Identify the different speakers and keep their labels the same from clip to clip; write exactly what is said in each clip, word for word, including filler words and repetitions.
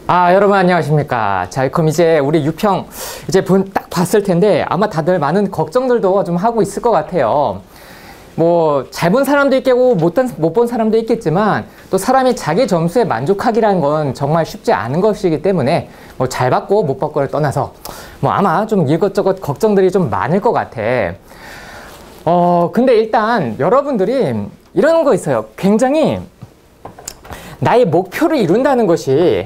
Speaker 1: 아, 여러분 안녕하십니까. 자, 그럼 이제 우리 유평 이제 분 딱 봤을 텐데 아마 다들 많은 걱정들도 좀 하고 있을 것 같아요. 뭐 잘 본 사람도 있겠고 못 본 사람도 있겠지만 또 사람이 자기 점수에 만족하기라는 건 정말 쉽지 않은 것이기 때문에 뭐 잘 받고 못 받고를 떠나서 뭐 아마 좀 이것저것 걱정들이 좀 많을 것 같아. 어 근데 일단 여러분들이 이런 거 있어요. 굉장히 나의 목표를 이룬다는 것이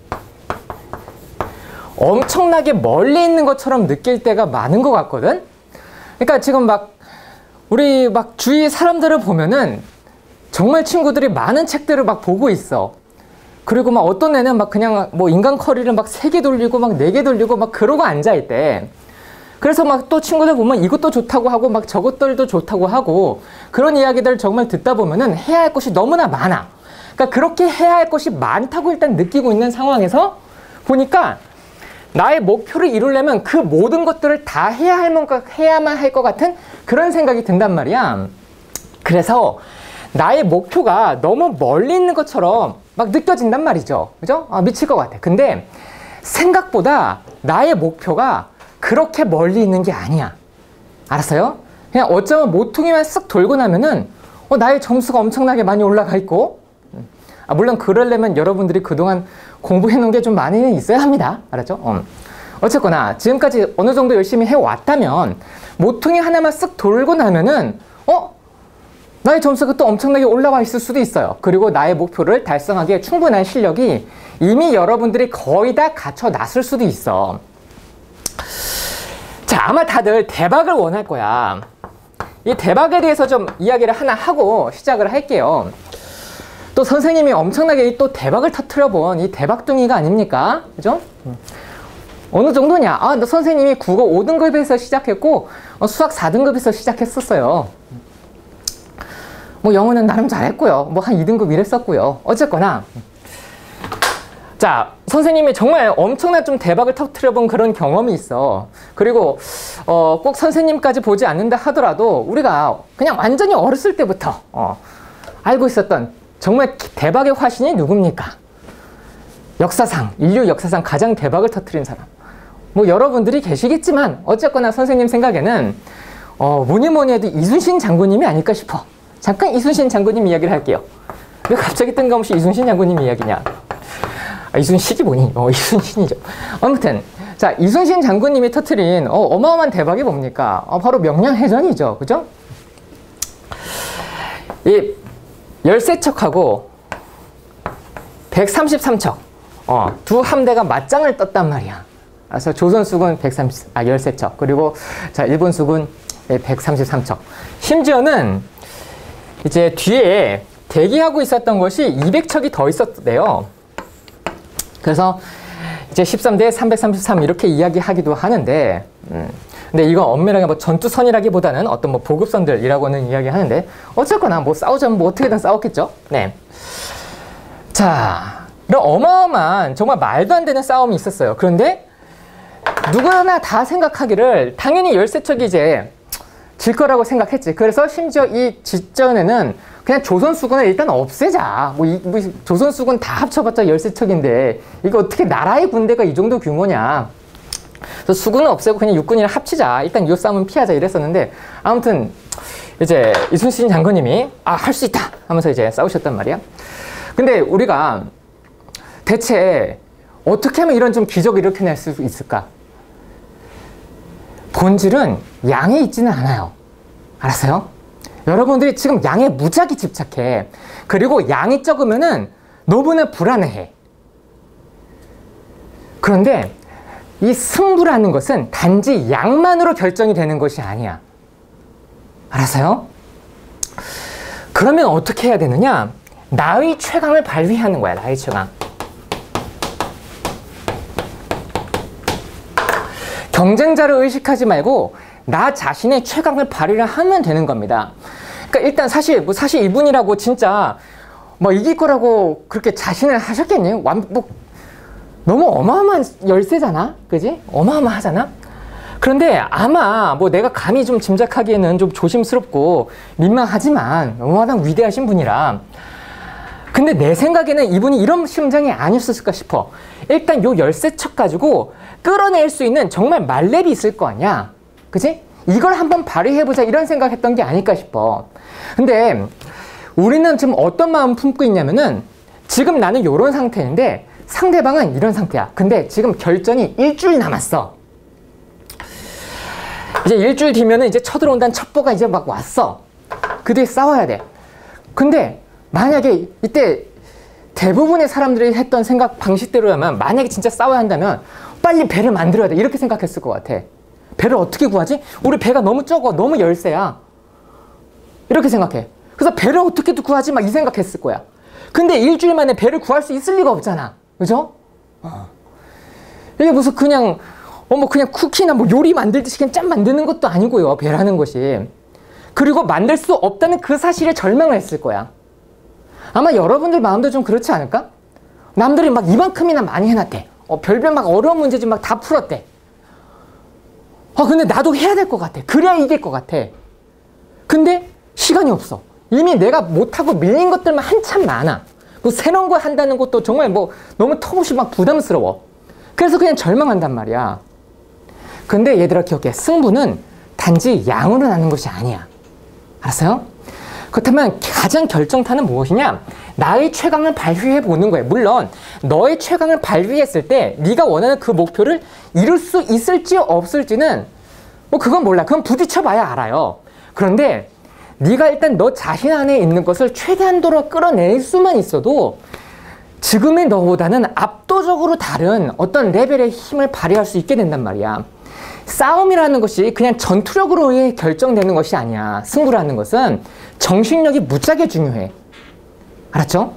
Speaker 1: 엄청나게 멀리 있는 것처럼 느낄 때가 많은 것 같거든. 그러니까 지금 막 우리 막 주위 사람들을 보면은 정말 친구들이 많은 책들을 막 보고 있어. 그리고 막 어떤 애는 막 그냥 뭐 인간 커리를 막 세 개 돌리고 막 네 개 돌리고 막 그러고 앉아있대. 그래서 막 또 친구들 보면 이것도 좋다고 하고 막 저것들도 좋다고 하고 그런 이야기들을 정말 듣다 보면은 해야 할 것이 너무나 많아. 그러니까 그렇게 해야 할 것이 많다고 일단 느끼고 있는 상황에서 보니까 나의 목표를 이루려면 그 모든 것들을 다 해야 할 뭔가 해야만 할 것 같은 그런 생각이 든단 말이야. 그래서 나의 목표가 너무 멀리 있는 것처럼 막 느껴진단 말이죠. 그죠? 아, 미칠 것 같아. 근데 생각보다 나의 목표가 그렇게 멀리 있는 게 아니야. 알았어요? 그냥 어쩌면 모퉁이만 쓱 돌고 나면은 어, 나의 점수가 엄청나게 많이 올라가 있고, 아, 물론 그러려면 여러분들이 그동안 공부해 놓은 게 좀 많이 있어야 합니다. 알았죠? 어. 어쨌거나 지금까지 어느 정도 열심히 해왔다면 모퉁이 하나만 쓱 돌고 나면은 어? 나의 점수가 또 엄청나게 올라와 있을 수도 있어요. 그리고 나의 목표를 달성하기에 충분한 실력이 이미 여러분들이 거의 다 갖춰놨을 수도 있어. 자, 아마 다들 대박을 원할 거야. 이 대박에 대해서 좀 이야기를 하나 하고 시작을 할게요. 또 선생님이 엄청나게 또 대박을 터트려 본 이 대박둥이가 아닙니까? 그죠? 어느 정도냐? 아, 너 선생님이 국어 오 등급에서 시작했고 어, 수학 사 등급에서 시작했었어요. 뭐 영어는 나름 잘했고요. 뭐 한 이 등급 이랬었고요. 어쨌거나 자, 선생님이 정말 엄청난 좀 대박을 터트려 본 그런 경험이 있어. 그리고 어, 꼭 선생님까지 보지 않는다 하더라도 우리가 그냥 완전히 어렸을 때부터 어, 알고 있었던 정말 대박의 화신이 누굽니까? 역사상, 인류 역사상 가장 대박을 터뜨린 사람. 뭐 여러분들이 계시겠지만 어쨌거나 선생님 생각에는 어, 뭐니 뭐니 해도 이순신 장군님이 아닐까 싶어. 잠깐 이순신 장군님 이야기를 할게요. 왜 갑자기 뜬금없이 이순신 장군님 이야기냐? 아, 이순신이 뭐니? 어, 이순신이죠. 아무튼 자, 이순신 장군님이 터뜨린 어, 어마어마한 대박이 뭡니까? 어, 바로 명량해전이죠. 그죠? 이 열세 척하고 백삼십삼 척 어, 두 함대가 맞짱을 떴단 말이야. 그래서 조선 수군 백삼십, 아, 열세 척 그리고 자, 일본 수군 백삼십삼 척. 심지어는 이제 뒤에 대기하고 있었던 것이 이백 척이 더 있었대요. 그래서 이제 십삼 대 삼백삼십삼 이렇게 이야기하기도 하는데 음. 근데 이건 엄밀하게 뭐 전투선이라기보다는 어떤 뭐 보급선들이라고는 이야기하는데 어쨌거나 뭐 싸우자면 뭐 어떻게든 싸웠겠죠. 네. 자, 이런 어마어마한 정말 말도 안 되는 싸움이 있었어요. 그런데 누구나 다 생각하기를 당연히 열세 척이 이제 질 거라고 생각했지. 그래서 심지어 이 직전에는 그냥 조선 수군을 일단 없애자. 뭐, 이, 뭐 조선 수군 다 합쳐봤자 열세 척인데 이거 어떻게 나라의 군대가 이 정도 규모냐. 그래서 수군은 없애고 그냥 육군이랑 합치자. 일단 이 싸움은 피하자 이랬었는데 아무튼 이제 이순신 장군님이 아, 할 수 있다 하면서 이제 싸우셨단 말이야. 근데 우리가 대체 어떻게 하면 이런 좀 기적을 일으켜낼 수 있을까? 본질은 양에 있지는 않아요. 알았어요? 여러분들이 지금 양에 무지하게 집착해. 그리고 양이 적으면은 너무나 불안해해. 그런데 이 승부라는 것은 단지 양만으로 결정이 되는 것이 아니야. 알았어요? 그러면 어떻게 해야 되느냐? 나의 최강을 발휘하는 거야. 나의 최강. 경쟁자를 의식하지 말고 나 자신의 최강을 발휘를 하면 되는 겁니다. 그러니까 일단 사실 뭐 사실 이분이라고 진짜 뭐 이길 거라고 그렇게 자신을 하셨겠니? 완, 뭐 너무 어마어마한 열세잖아, 그지? 어마어마하잖아. 그런데 아마 뭐 내가 감히 좀 짐작하기에는 좀 조심스럽고 민망하지만 워낙 위대하신 분이라 근데 내 생각에는 이분이 이런 심정이 아니었을까 싶어. 일단 요 열쇠 척 가지고 끌어낼 수 있는 정말 말렙이 있을 거 아니야. 그치? 이걸 한번 발휘해보자 이런 생각했던 게 아닐까 싶어. 근데 우리는 지금 어떤 마음 품고 있냐면은 지금 나는 요런 상태인데 상대방은 이런 상태야. 근데 지금 결전이 일주일 남았어. 이제 일주일 뒤면은 이제 쳐들어온다는 첩보가 이제 막 왔어. 그 뒤에 싸워야 돼. 근데 만약에 이때 대부분의 사람들이 했던 생각 방식대로라면 만약에 진짜 싸워야 한다면 빨리 배를 만들어야 돼. 이렇게 생각했을 것 같아. 배를 어떻게 구하지? 우리 배가 너무 적어. 너무 열세야. 이렇게 생각해. 그래서 배를 어떻게 구하지? 막 이 생각했을 거야. 근데 일주일 만에 배를 구할 수 있을 리가 없잖아. 그죠? 어. 이게 무슨 그냥 어 뭐 그냥 쿠키나 뭐 요리 만들듯이 그냥 짠 만드는 것도 아니고요. 배라는 것이. 그리고 만들 수 없다는 그 사실에 절망을 했을 거야. 아마 여러분들 마음도 좀 그렇지 않을까? 남들이 막 이만큼이나 많이 해놨대. 어, 별별 막 어려운 문제 좀 막 다 풀었대. 어, 근데 나도 해야 될 것 같아. 그래야 이길 것 같아. 근데 시간이 없어. 이미 내가 못하고 밀린 것들만 한참 많아. 뭐 새로운 거 한다는 것도 정말 뭐 너무 턱없이 막 부담스러워. 그래서 그냥 절망한단 말이야. 근데 얘들아 기억해. 승부는 단지 양으로 나는 것이 아니야. 알았어요? 그렇다면 가장 결정타는 무엇이냐? 나의 최강을 발휘해 보는 거예요. 물론 너의 최강을 발휘했을 때 네가 원하는 그 목표를 이룰 수 있을지 없을지는 뭐 그건 몰라. 그건 부딪혀 봐야 알아요. 그런데 네가 일단 너 자신 안에 있는 것을 최대한도로 끌어낼 수만 있어도 지금의 너보다는 압도적으로 다른 어떤 레벨의 힘을 발휘할 수 있게 된단 말이야. 싸움이라는 것이 그냥 전투력으로 결정되는 것이 아니야. 승부라는 것은 정신력이 무지하게 중요해. 알았죠?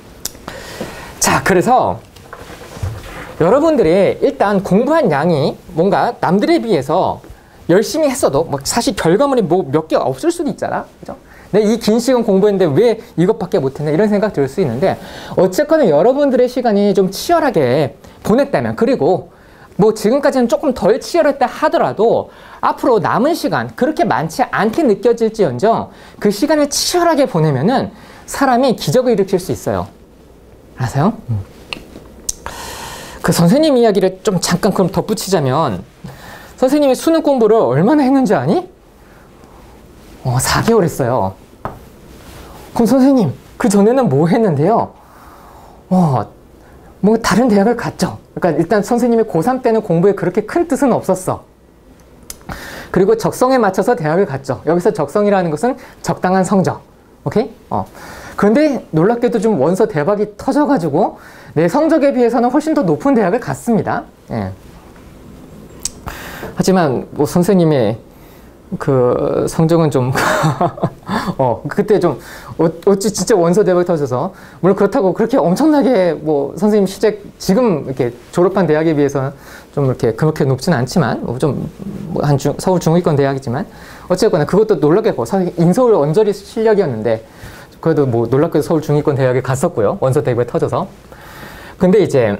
Speaker 1: 자, 그래서 여러분들이 일단 공부한 양이 뭔가 남들에 비해서 열심히 했어도 뭐 사실 결과물이 뭐 몇 개 없을 수도 있잖아. 그죠? 내가 이 긴 시간 공부했는데 왜 이것밖에 못했나 이런 생각 들 수 있는데 어쨌거나 여러분들의 시간이 좀 치열하게 보냈다면 그리고 뭐 지금까지는 조금 덜 치열했다 하더라도 앞으로 남은 시간 그렇게 많지 않게 느껴질지언정 그 시간을 치열하게 보내면은 사람이 기적을 일으킬 수 있어요. 아세요? 음. 그 선생님 이야기를 좀 잠깐 그럼 덧붙이자면 선생님이 수능 공부를 얼마나 했는지 아니? 어, 사 개월 했어요. 그럼 선생님 그 전에는 뭐 했는데요? 어, 뭐 다른 대학을 갔죠. 그러니까 일단 선생님이 고삼 때는 공부에 그렇게 큰 뜻은 없었어. 그리고 적성에 맞춰서 대학을 갔죠. 여기서 적성이라는 것은 적당한 성적. 오케이? 어. 그런데 놀랍게도 좀 원서 대박이 터져가지고 내 성적에 비해서는 훨씬 더 높은 대학을 갔습니다. 예. 하지만 뭐 선생님의 그 성적은 좀 어, 그때 좀 어찌 진짜 원서 대박이 터져서 물론 그렇다고 그렇게 엄청나게 뭐 선생님 실제 지금 이렇게 졸업한 대학에 비해서는 좀 이렇게 그렇게 높지는 않지만 좀 한 서울 중위권 대학이지만 어쨌거나 그것도 놀랍게도 인서울 언저리 실력이었는데 그래도 뭐 놀랍게도 서울 중위권 대학에 갔었고요. 원서 대박이 터져서. 근데 이제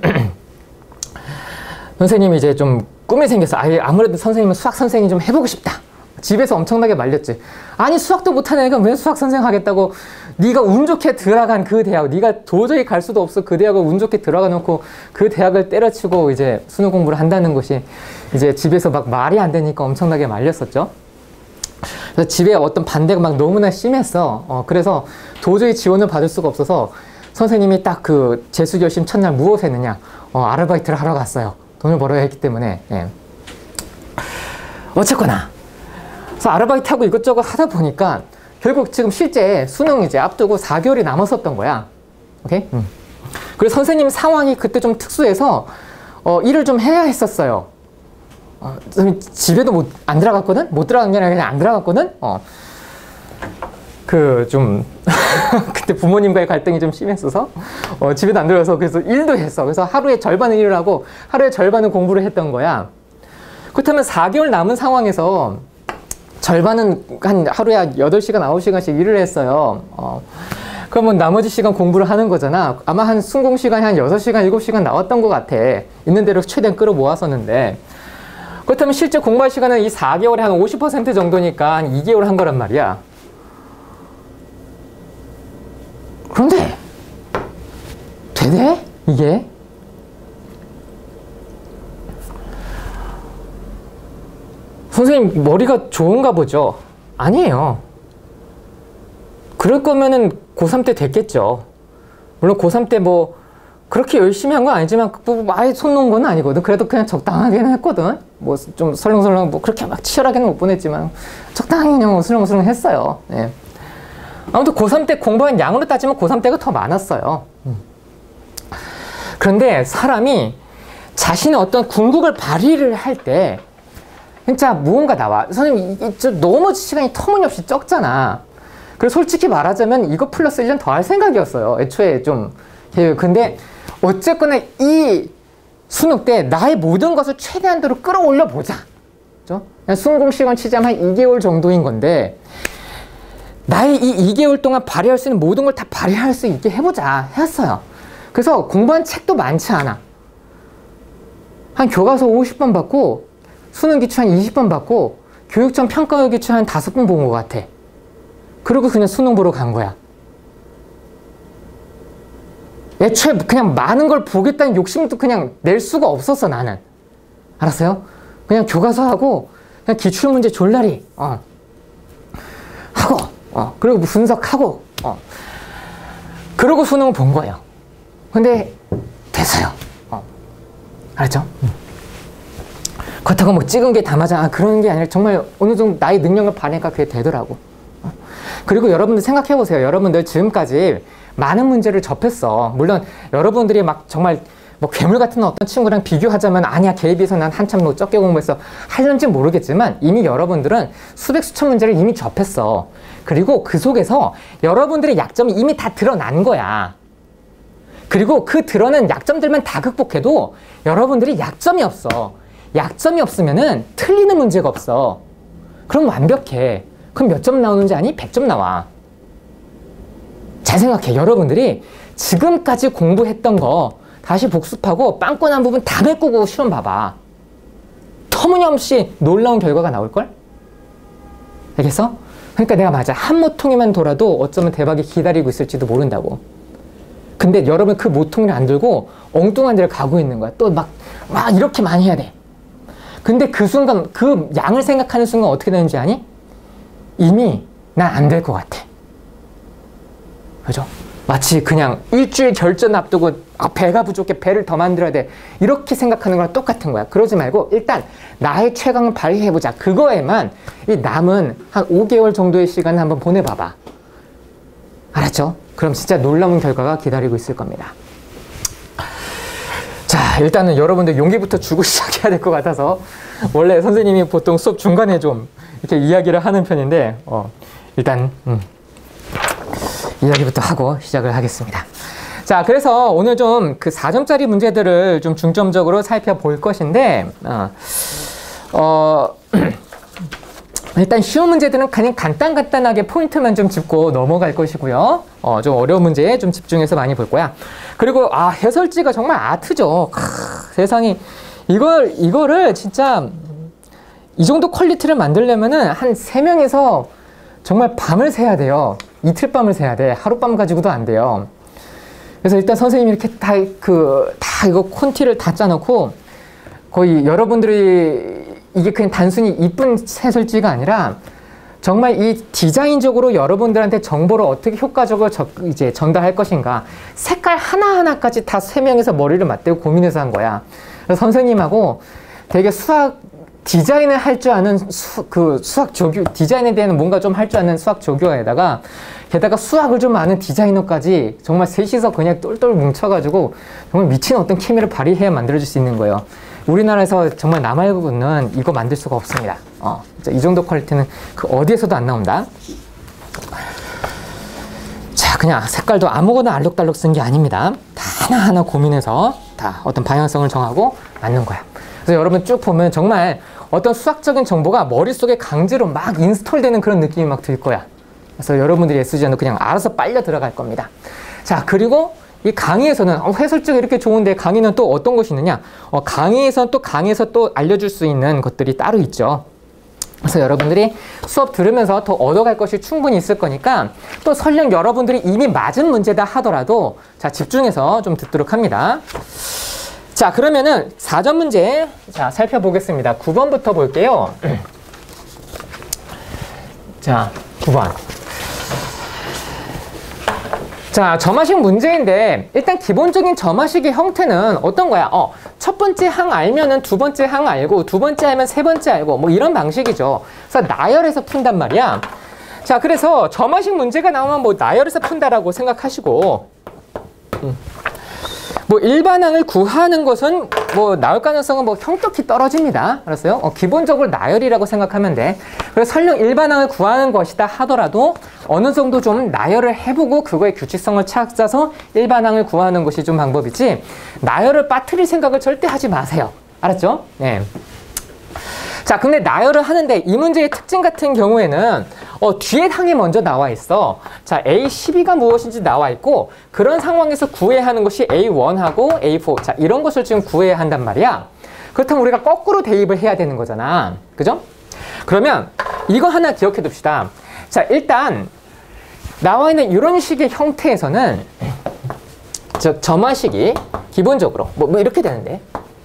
Speaker 1: 선생님이 이제 좀 꿈이 생겼어. 아예 아무래도 선생님은 수학 선생님 좀 해보고 싶다. 집에서 엄청나게 말렸지. 아니 수학도 못하는 애가 왜 수학 선생 하겠다고. 네가 운 좋게 들어간 그 대학, 네가 도저히 갈 수도 없어 그 대학을 운 좋게 들어가 놓고 그 대학을 때려치고 이제 수능 공부를 한다는 것이 이제 집에서 막 말이 안 되니까 엄청나게 말렸었죠. 그래서 집에 어떤 반대가 막 너무나 심했어. 어, 그래서 도저히 지원을 받을 수가 없어서 선생님이 딱 그 재수 결심 첫날 무엇을 했느냐? 어, 아르바이트를 하러 갔어요. 돈을 벌어야 했기 때문에. 예. 어쨌거나. 그래서 아르바이트 하고 이것저것 하다 보니까 결국 지금 실제 수능 이제 앞두고 사 개월이 남았었던 거야. 오케이? 음. 그래서 선생님 상황이 그때 좀 특수해서 어, 일을 좀 해야 했었어요. 어, 집에도 못, 안 들어갔거든? 못 들어간 게 아니라 그냥 안 들어갔거든? 어. 그 좀 그때 부모님과의 갈등이 좀 심했어서 어, 집에도 안 들어가서 그래서 일도 했어. 그래서 하루에 절반은 일을 하고 하루에 절반은 공부를 했던 거야. 그렇다면 사 개월 남은 상황에서 절반은 한 하루에 한 여덟 시간, 아홉 시간씩 일을 했어요. 어, 그러면 나머지 시간 공부를 하는 거잖아. 아마 한 순공 시간이 한 여섯 시간, 일곱 시간 나왔던 것 같아. 있는 대로 최대한 끌어 모았었는데. 그렇다면 실제 공부할 시간은 이 사 개월에 한 오십 퍼센트 정도니까 한 이 개월 한 거란 말이야. 그런데 되네? 이게? 선생님 머리가 좋은가 보죠? 아니에요. 그럴 거면은 고삼 때 됐겠죠. 물론 고삼 때 뭐 그렇게 열심히 한 건 아니지만 뭐 아예 손 놓은 건 아니거든. 그래도 그냥 적당하게는 했거든. 뭐 좀 설렁설렁 뭐 그렇게 막 치열하게는 못 보냈지만 적당히 그냥 설렁설렁 했어요. 예. 아무튼 고삼 때 공부한 양으로 따지면 고삼 때가 더 많았어요. 그런데 사람이 자신의 어떤 궁극을 발휘를 할 때 진짜 무언가 나와. 선생님 이게 너무 시간이 터무니없이 적잖아. 그래서 솔직히 말하자면 이거 플러스 일 년 더 할 생각이었어요. 애초에 좀. 근데 어쨌거나 이 수능 때 나의 모든 것을 최대한도로 끌어올려 보자. 그죠? 수능 시간 치자면 한 이 개월 정도인 건데 나의 이 이 개월 동안 발휘할 수 있는 모든 걸 다 발휘할 수 있게 해보자 했어요. 그래서 공부한 책도 많지 않아. 한 교과서 오십 번 받고 수능 기출 한 이십 번 받고 교육청 평가 기출 한 다섯 번 본 것 같아. 그리고 그냥 수능 보러 간 거야. 애초에 그냥 많은 걸 보겠다는 욕심도 그냥 낼 수가 없었어, 나는. 알았어요? 그냥 교과서하고 그냥 기출문제 졸라리 어. 하고 어. 그리고 분석하고 어. 그러고 수능을 본 거예요. 근데 됐어요. 어. 알았죠? 응. 그렇다고 뭐 찍은 게 다 맞아. 아, 그런 게 아니라 정말 어느 정도 나의 능력을 발휘하니까 그게 되더라고. 어. 그리고 여러분들 생각해 보세요. 여러분들 지금까지 많은 문제를 접했어. 물론 여러분들이 막 정말 뭐 괴물 같은 어떤 친구랑 비교하자면 아니야, 걔에 비해서 난 한참 뭐 적게 공부해서 할는지 모르겠지만 이미 여러분들은 수백 수천 문제를 이미 접했어. 그리고 그 속에서 여러분들의 약점이 이미 다 드러난 거야. 그리고 그 드러난 약점들만 다 극복해도 여러분들이 약점이 없어. 약점이 없으면은 틀리는 문제가 없어. 그럼 완벽해. 그럼 몇 점 나오는지 아니? 백 점 나와. 잘 생각해. 여러분들이 지금까지 공부했던 거 다시 복습하고 빵꾸 난 부분 다 메꾸고 시험 봐봐. 터무니없이 놀라운 결과가 나올걸? 알겠어? 그러니까 내가 맞아. 한 모퉁이만 돌아도 어쩌면 대박이 기다리고 있을지도 모른다고. 근데 여러분 그 모퉁이를 안 들고 엉뚱한 데를 가고 있는 거야. 또 막, 막 이렇게 많이 해야 돼. 근데 그 순간, 그 양을 생각하는 순간 어떻게 되는지 아니? 이미 난 안 될 것 같아. 그죠? 마치 그냥 일주일 결전 앞두고 아, 배가 부족해, 배를 더 만들어야 돼, 이렇게 생각하는 거랑 똑같은 거야. 그러지 말고 일단 나의 최강을 발휘해보자. 그거에만 이 남은 한 오 개월 정도의 시간을 한번 보내봐봐. 알았죠? 그럼 진짜 놀라운 결과가 기다리고 있을 겁니다. 자, 일단은 여러분들 용기부터 주고 시작해야 될 것 같아서 원래 선생님이 보통 수업 중간에 좀 이렇게 이야기를 하는 편인데 어, 일단 음, 이야기부터 하고 시작을 하겠습니다. 자, 그래서 오늘 좀 그 사 점짜리 문제들을 좀 중점적으로 살펴볼 것인데 어, 어 일단 쉬운 문제들은 그냥 간단간단하게 포인트만 좀 짚고 넘어갈 것이고요. 어, 좀 어려운 문제에 좀 집중해서 많이 볼 거야. 그리고 아, 해설지가 정말 아트죠. 크, 세상에 이걸 이거를 진짜 이 정도 퀄리티를 만들려면은 한 세 명에서 정말 밤을 새야 돼요. 이틀 밤을 새야 돼. 하룻밤 가지고도 안 돼요. 그래서 일단 선생님이 이렇게 다 그 다 이거 콘티를 다 짜놓고 거의 여러분들이 이게 그냥 단순히 이쁜 해설지가 아니라 정말 이 디자인적으로 여러분들한테 정보를 어떻게 효과적으로 저, 이제 전달할 것인가, 색깔 하나하나까지 다 세 명에서 머리를 맞대고 고민해서 한 거야. 그래서 선생님하고 되게 수학 디자인을 할 줄 아는 수, 그 수학 조교, 디자인에 대한 뭔가 좀 할 줄 아는 수학 조교에다가 게다가 수학을 좀 아는 디자이너까지 정말 셋이서 그냥 똘똘 뭉쳐가지고 정말 미친 어떤 케미를 발휘해야 만들어줄 수 있는 거예요. 우리나라에서 정말 남아있는 이거 만들 수가 없습니다. 어, 이 정도 퀄리티는 그 어디에서도 안 나온다. 자, 그냥 색깔도 아무거나 알록달록 쓴 게 아닙니다. 다 하나하나 고민해서 다 어떤 방향성을 정하고 만든 거야. 그래서 여러분 쭉 보면 정말 어떤 수학적인 정보가 머릿속에 강제로 막 인스톨되는 그런 느낌이 막 들 거야. 그래서 여러분들이 애쓰지 않고 그냥 알아서 빨려 들어갈 겁니다. 자, 그리고 이 강의에서는 어, 해설지가 이렇게 좋은데 강의는 또 어떤 것이 있느냐? 어, 강의에서는 또 강의에서 또 알려줄 수 있는 것들이 따로 있죠. 그래서 여러분들이 수업 들으면서 더 얻어갈 것이 충분히 있을 거니까 또 설령 여러분들이 이미 맞은 문제다 하더라도 자, 집중해서 좀 듣도록 합니다. 자, 그러면은 사 점 문제 자, 살펴보겠습니다. 구 번부터 볼게요. 자, 구 번. 자, 점화식 문제인데 일단 기본적인 점화식의 형태는 어떤 거야? 어, 첫 번째 항 알면은 두 번째 항 알고 두 번째 알면 세 번째 알고 뭐 이런 방식이죠. 그래서 나열해서 푼단 말이야. 자, 그래서 점화식 문제가 나오면 뭐 나열해서 푼다라고 생각하시고 음. 뭐 일반항을 구하는 것은 뭐 나올 가능성은 뭐 형격히 떨어집니다. 알았어요? 어, 기본적으로 나열이라고 생각하면 돼. 그래서 설령 일반항을 구하는 것이다 하더라도 어느 정도 좀 나열을 해보고 그거의 규칙성을 찾아서 일반항을 구하는 것이 좀 방법이지 나열을 빠뜨릴 생각을 절대 하지 마세요. 알았죠? 네. 자, 근데 나열을 하는데 이 문제의 특징 같은 경우에는 어, 뒤에 항이 먼저 나와 있어. 자, 에이 십이가 무엇인지 나와 있고 그런 상황에서 구해야 하는 것이 에이 원하고 에이 사. 자, 이런 것을 지금 구해야 한단 말이야. 그렇다면 우리가 거꾸로 대입을 해야 되는 거잖아. 그죠? 그러면 이거 하나 기억해 둡시다. 자, 일단 나와 있는 이런 식의 형태에서는 저 점화식이 기본적으로 뭐, 뭐 이렇게 되는데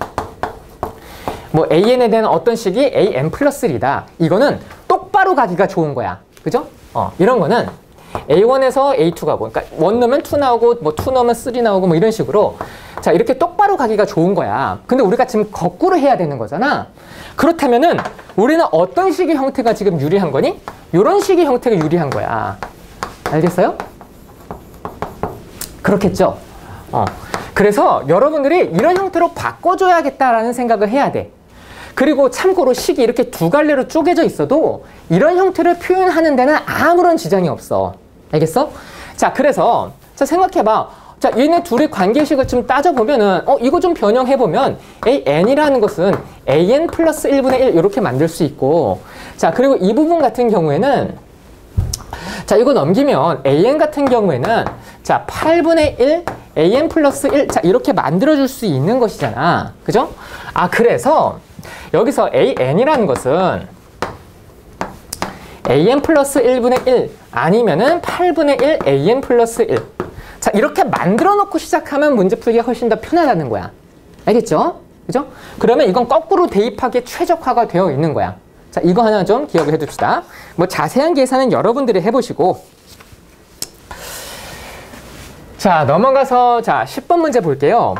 Speaker 1: 뭐 에이엔에 대한 어떤 식이 에이엔 플러스 일이다. 이거는 똑바로 가기가 좋은 거야. 그죠? 어, 이런 거는 에이 원에서 에이 투 가고, 그러니까 일 넣으면 이 나오고, 뭐 이 넣으면 삼 나오고, 뭐 이런 식으로. 자, 이렇게 똑바로 가기가 좋은 거야. 근데 우리가 지금 거꾸로 해야 되는 거잖아. 그렇다면은 우리는 어떤 식의 형태가 지금 유리한 거니? 이런 식의 형태가 유리한 거야. 알겠어요? 그렇겠죠? 어. 그래서 여러분들이 이런 형태로 바꿔줘야겠다라는 생각을 해야 돼. 그리고 참고로 식이 이렇게 두 갈래로 쪼개져 있어도 이런 형태를 표현하는 데는 아무런 지장이 없어. 알겠어? 자, 그래서 자, 생각해봐. 자, 얘네 둘의 관계식을 좀 따져보면은 어, 이거 좀 변형해보면 에이엔이라는 것은 에이엔 플러스 일분의 일 이렇게 만들 수 있고 자, 그리고 이 부분 같은 경우에는 자, 이거 넘기면 에이엔 같은 경우에는 자, 팔분의 일 에이엔 플러스 일 자, 이렇게 만들어줄 수 있는 것이잖아. 그죠? 아, 그래서 여기서 에이엔이라는 것은 에이엔 플러스 일분의 일 아니면은 팔분의 일 에이엔 플러스 일. 자, 이렇게 만들어 놓고 시작하면 문제 풀기가 훨씬 더 편하다는 거야. 알겠죠? 그죠? 그러면 이건 거꾸로 대입하기에 최적화가 되어 있는 거야. 자, 이거 하나 좀 기억을 해 둡시다. 뭐 자세한 계산은 여러분들이 해보시고. 자, 넘어가서 자, 십 번 문제 볼게요.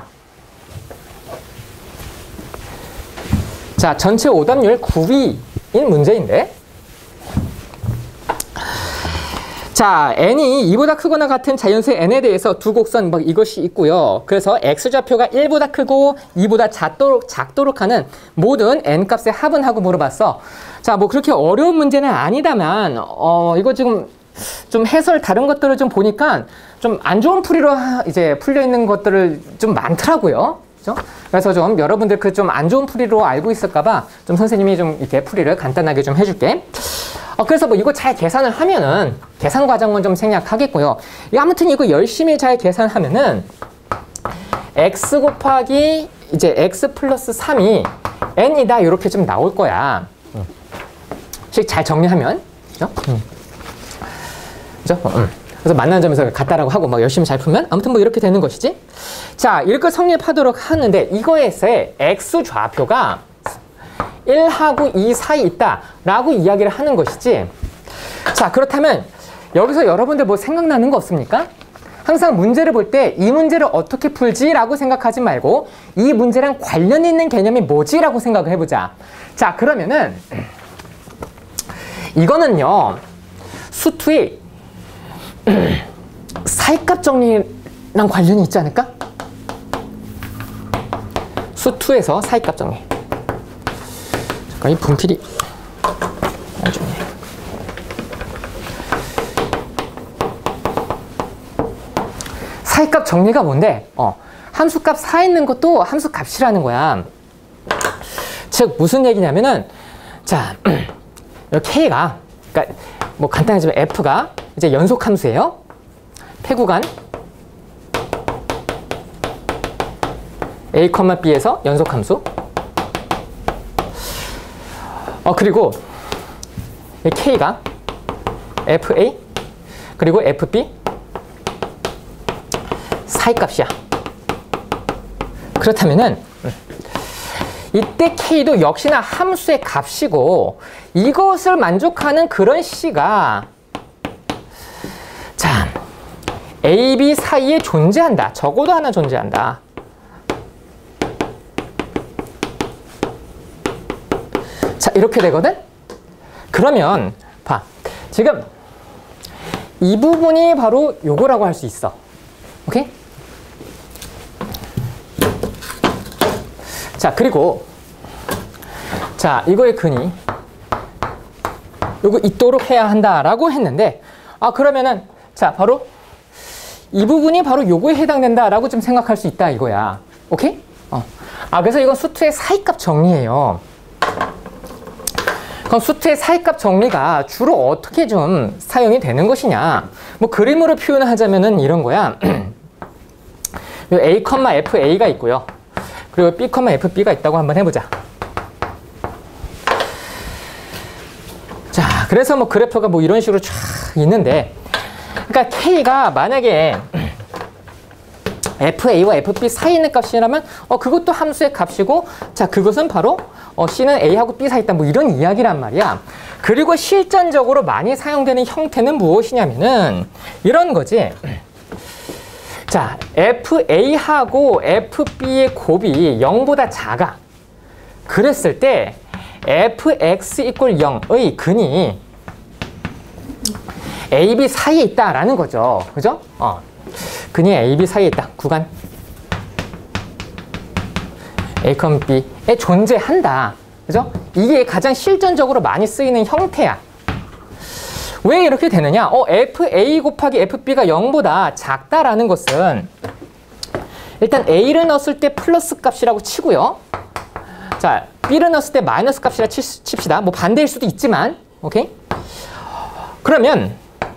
Speaker 1: 자, 전체 오답률 구 위인 문제인데 자, n이 이보다 크거나 같은 자연수 n에 대해서 두 곡선 뭐 이것이 있고요. 그래서 x좌표가 일보다 크고 이보다 작도록, 작도록 하는 모든 n 값의 합은 하고 물어봤어. 자, 뭐 그렇게 어려운 문제는 아니다만 어, 이거 지금 좀 해설 다른 것들을 좀 보니까 좀 안 좋은 풀이로 이제 풀려 있는 것들을 좀 많더라고요. 그죠? 그래서 좀 여러분들 그 좀 안 좋은 풀이로 알고 있을까봐 좀 선생님이 좀 이렇게 풀이를 간단하게 좀 해줄게. 어, 그래서 뭐 이거 잘 계산을 하면은 계산 과정은 좀 생략하겠고요. 아무튼 이거 열심히 잘 계산하면은 x 곱하기 이제 x 플러스 삼이 n이다 이렇게 좀 나올 거야. 음. 잘 정리하면 그죠? 음. 그죠? 어, 음. 그래서 만나는 점에서 같다라고 하고 막 열심히 잘 풀면 아무튼 뭐 이렇게 되는 것이지. 자, 이렇게 성립하도록 하는데 이거에서의 x 좌표가 일하고 이 사이 있다라고 이야기를 하는 것이지. 자, 그렇다면 여기서 여러분들 뭐 생각나는 거 없습니까? 항상 문제를 볼 때 이 문제를 어떻게 풀지라고 생각하지 말고 이 문제랑 관련 있는 개념이 뭐지라고 생각을 해보자. 자, 그러면은 이거는요 수투의 사이값 정리랑 관련이 있지 않을까? 수투에서 사이값 정리. 잠깐 이 분필이 안 좋네. 사이값 정리가 뭔데? 어, 함수값 사 있는 것도 함수값이라는 거야. 즉 무슨 얘기냐면은 자, K가 그러니까 뭐 간단하지만 F가 이제 연속 함수예요. 폐구간 A, B에서 연속 함수. 어, 그리고 이 K가 에프에이 그리고 에프비 사이값이야. 그렇다면은 이때 K도 역시나 함수의 값이고 이것을 만족하는 그런 C가 자 A, B 사이에 존재한다. 적어도 하나 존재한다. 자 이렇게 되거든? 그러면 봐. 지금 이 부분이 바로 요거라고 할 수 있어. 오케이? 자 그리고 자 이거의 근이 요거 있도록 해야 한다라고 했는데 아 그러면은 자 바로 이 부분이 바로 요거에 해당된다라고 좀 생각할 수 있다 이거야. 오케이? 어. 아 그래서 이건 수투의 사이값 정리예요. 그럼 수투의 사이값 정리가 주로 어떻게 좀 사용이 되는 것이냐? 뭐 그림으로 표현을 하자면은 이런 거야. A, 에프에이가 있고요. 그리고 B, 에프비가 있다고 한번 해보자. 자, 그래서 뭐 그래프가 뭐 이런 식으로 쫙 있는데, 그러니까 K가 만약에 에프에이와 에프비 사이에 있는 값이라면, 어, 그것도 함수의 값이고, 자, 그것은 바로, 어, C는 A하고 B 사이에 있다. 뭐 이런 이야기란 말이야. 그리고 실전적으로 많이 사용되는 형태는 무엇이냐면은, 이런 거지. 자, 에프에이하고 에프비의 곱이 영보다 작아. 그랬을 때 에프엑스 이퀄 영의 근이 에이, 비 사이에 있다라는 거죠. 그죠? 어. 근이 에이, 비 사이에 있다. 구간 A, B에 존재한다. 그죠? 이게 가장 실전적으로 많이 쓰이는 형태야. 왜 이렇게 되느냐? 어, 에프에이 곱하기 에프비가 영보다 작다라는 것은 일단 A를 넣었을 때 플러스 값이라고 치고요. 자, B를 넣었을 때 마이너스 값이라 치, 칩시다. 뭐 반대일 수도 있지만, 오케이? 그러면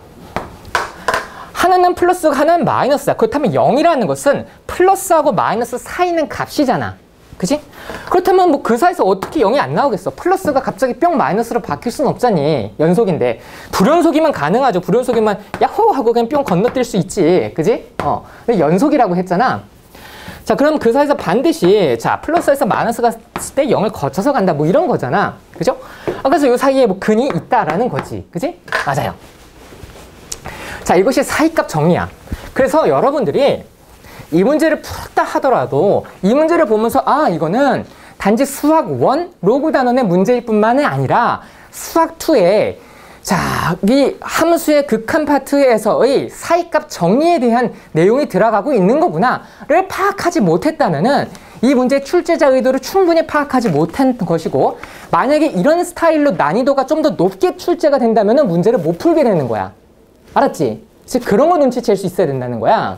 Speaker 1: 하나는 플러스고 하나는 마이너스야. 그렇다면 영이라는 것은 플러스하고 마이너스 사이에 있는 값이잖아. 그치? 그렇다면 뭐 그 사이에서 어떻게 영이 안 나오겠어? 플러스가 갑자기 뿅 마이너스로 바뀔 수는 없잖니. 연속인데. 불연속이면 가능하죠. 불연속이면 야호! 하고 그냥 뿅 건너뛸 수 있지. 그지? 어. 연속이라고 했잖아. 자, 그럼 그 사이에서 반드시 자, 플러스에서 마이너스가 갔을 때 영을 거쳐서 간다. 뭐 이런 거잖아. 그죠? 아, 그래서 이 사이에 뭐 근이 있다라는 거지. 그지? 맞아요. 자, 이것이 사이값 정리야. 그래서 여러분들이 이 문제를 풀었다 하더라도 이 문제를 보면서 아 이거는 단지 수학 일 로그 단원의 문제일 뿐만이 아니라 수학 이의 자, 이 함수의 극한 파트에서의 사이값 정리에 대한 내용이 들어가고 있는 거구나를 파악하지 못했다면은 이 문제의 출제자 의도를 충분히 파악하지 못한 것이고 만약에 이런 스타일로 난이도가 좀 더 높게 출제가 된다면은 문제를 못 풀게 되는 거야. 알았지? 즉 그런 거 눈치챌 수 있어야 된다는 거야.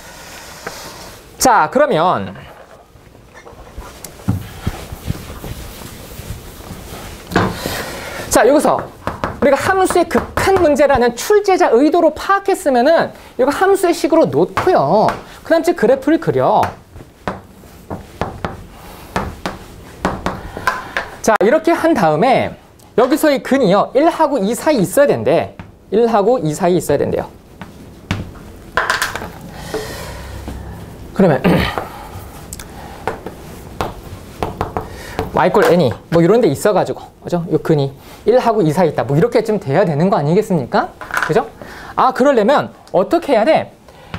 Speaker 1: 자, 그러면 자, 여기서 우리가 함수의 극한 문제라는 출제자 의도로 파악했으면은 이거 함수의 식으로 놓고요. 그 다음 에 그래프를 그려. 자, 이렇게 한 다음에 여기서의 근이요. 일하고 이 사이 있어야 된대. 일하고 이 사이 있어야 된대요. 그러면 y 꼴 n이 뭐 이런 데 있어가지고 그죠? 요 근이 일하고 이 사이 있다. 뭐 이렇게 좀 돼야 되는 거 아니겠습니까? 그죠? 아, 그러려면 어떻게 해야 돼?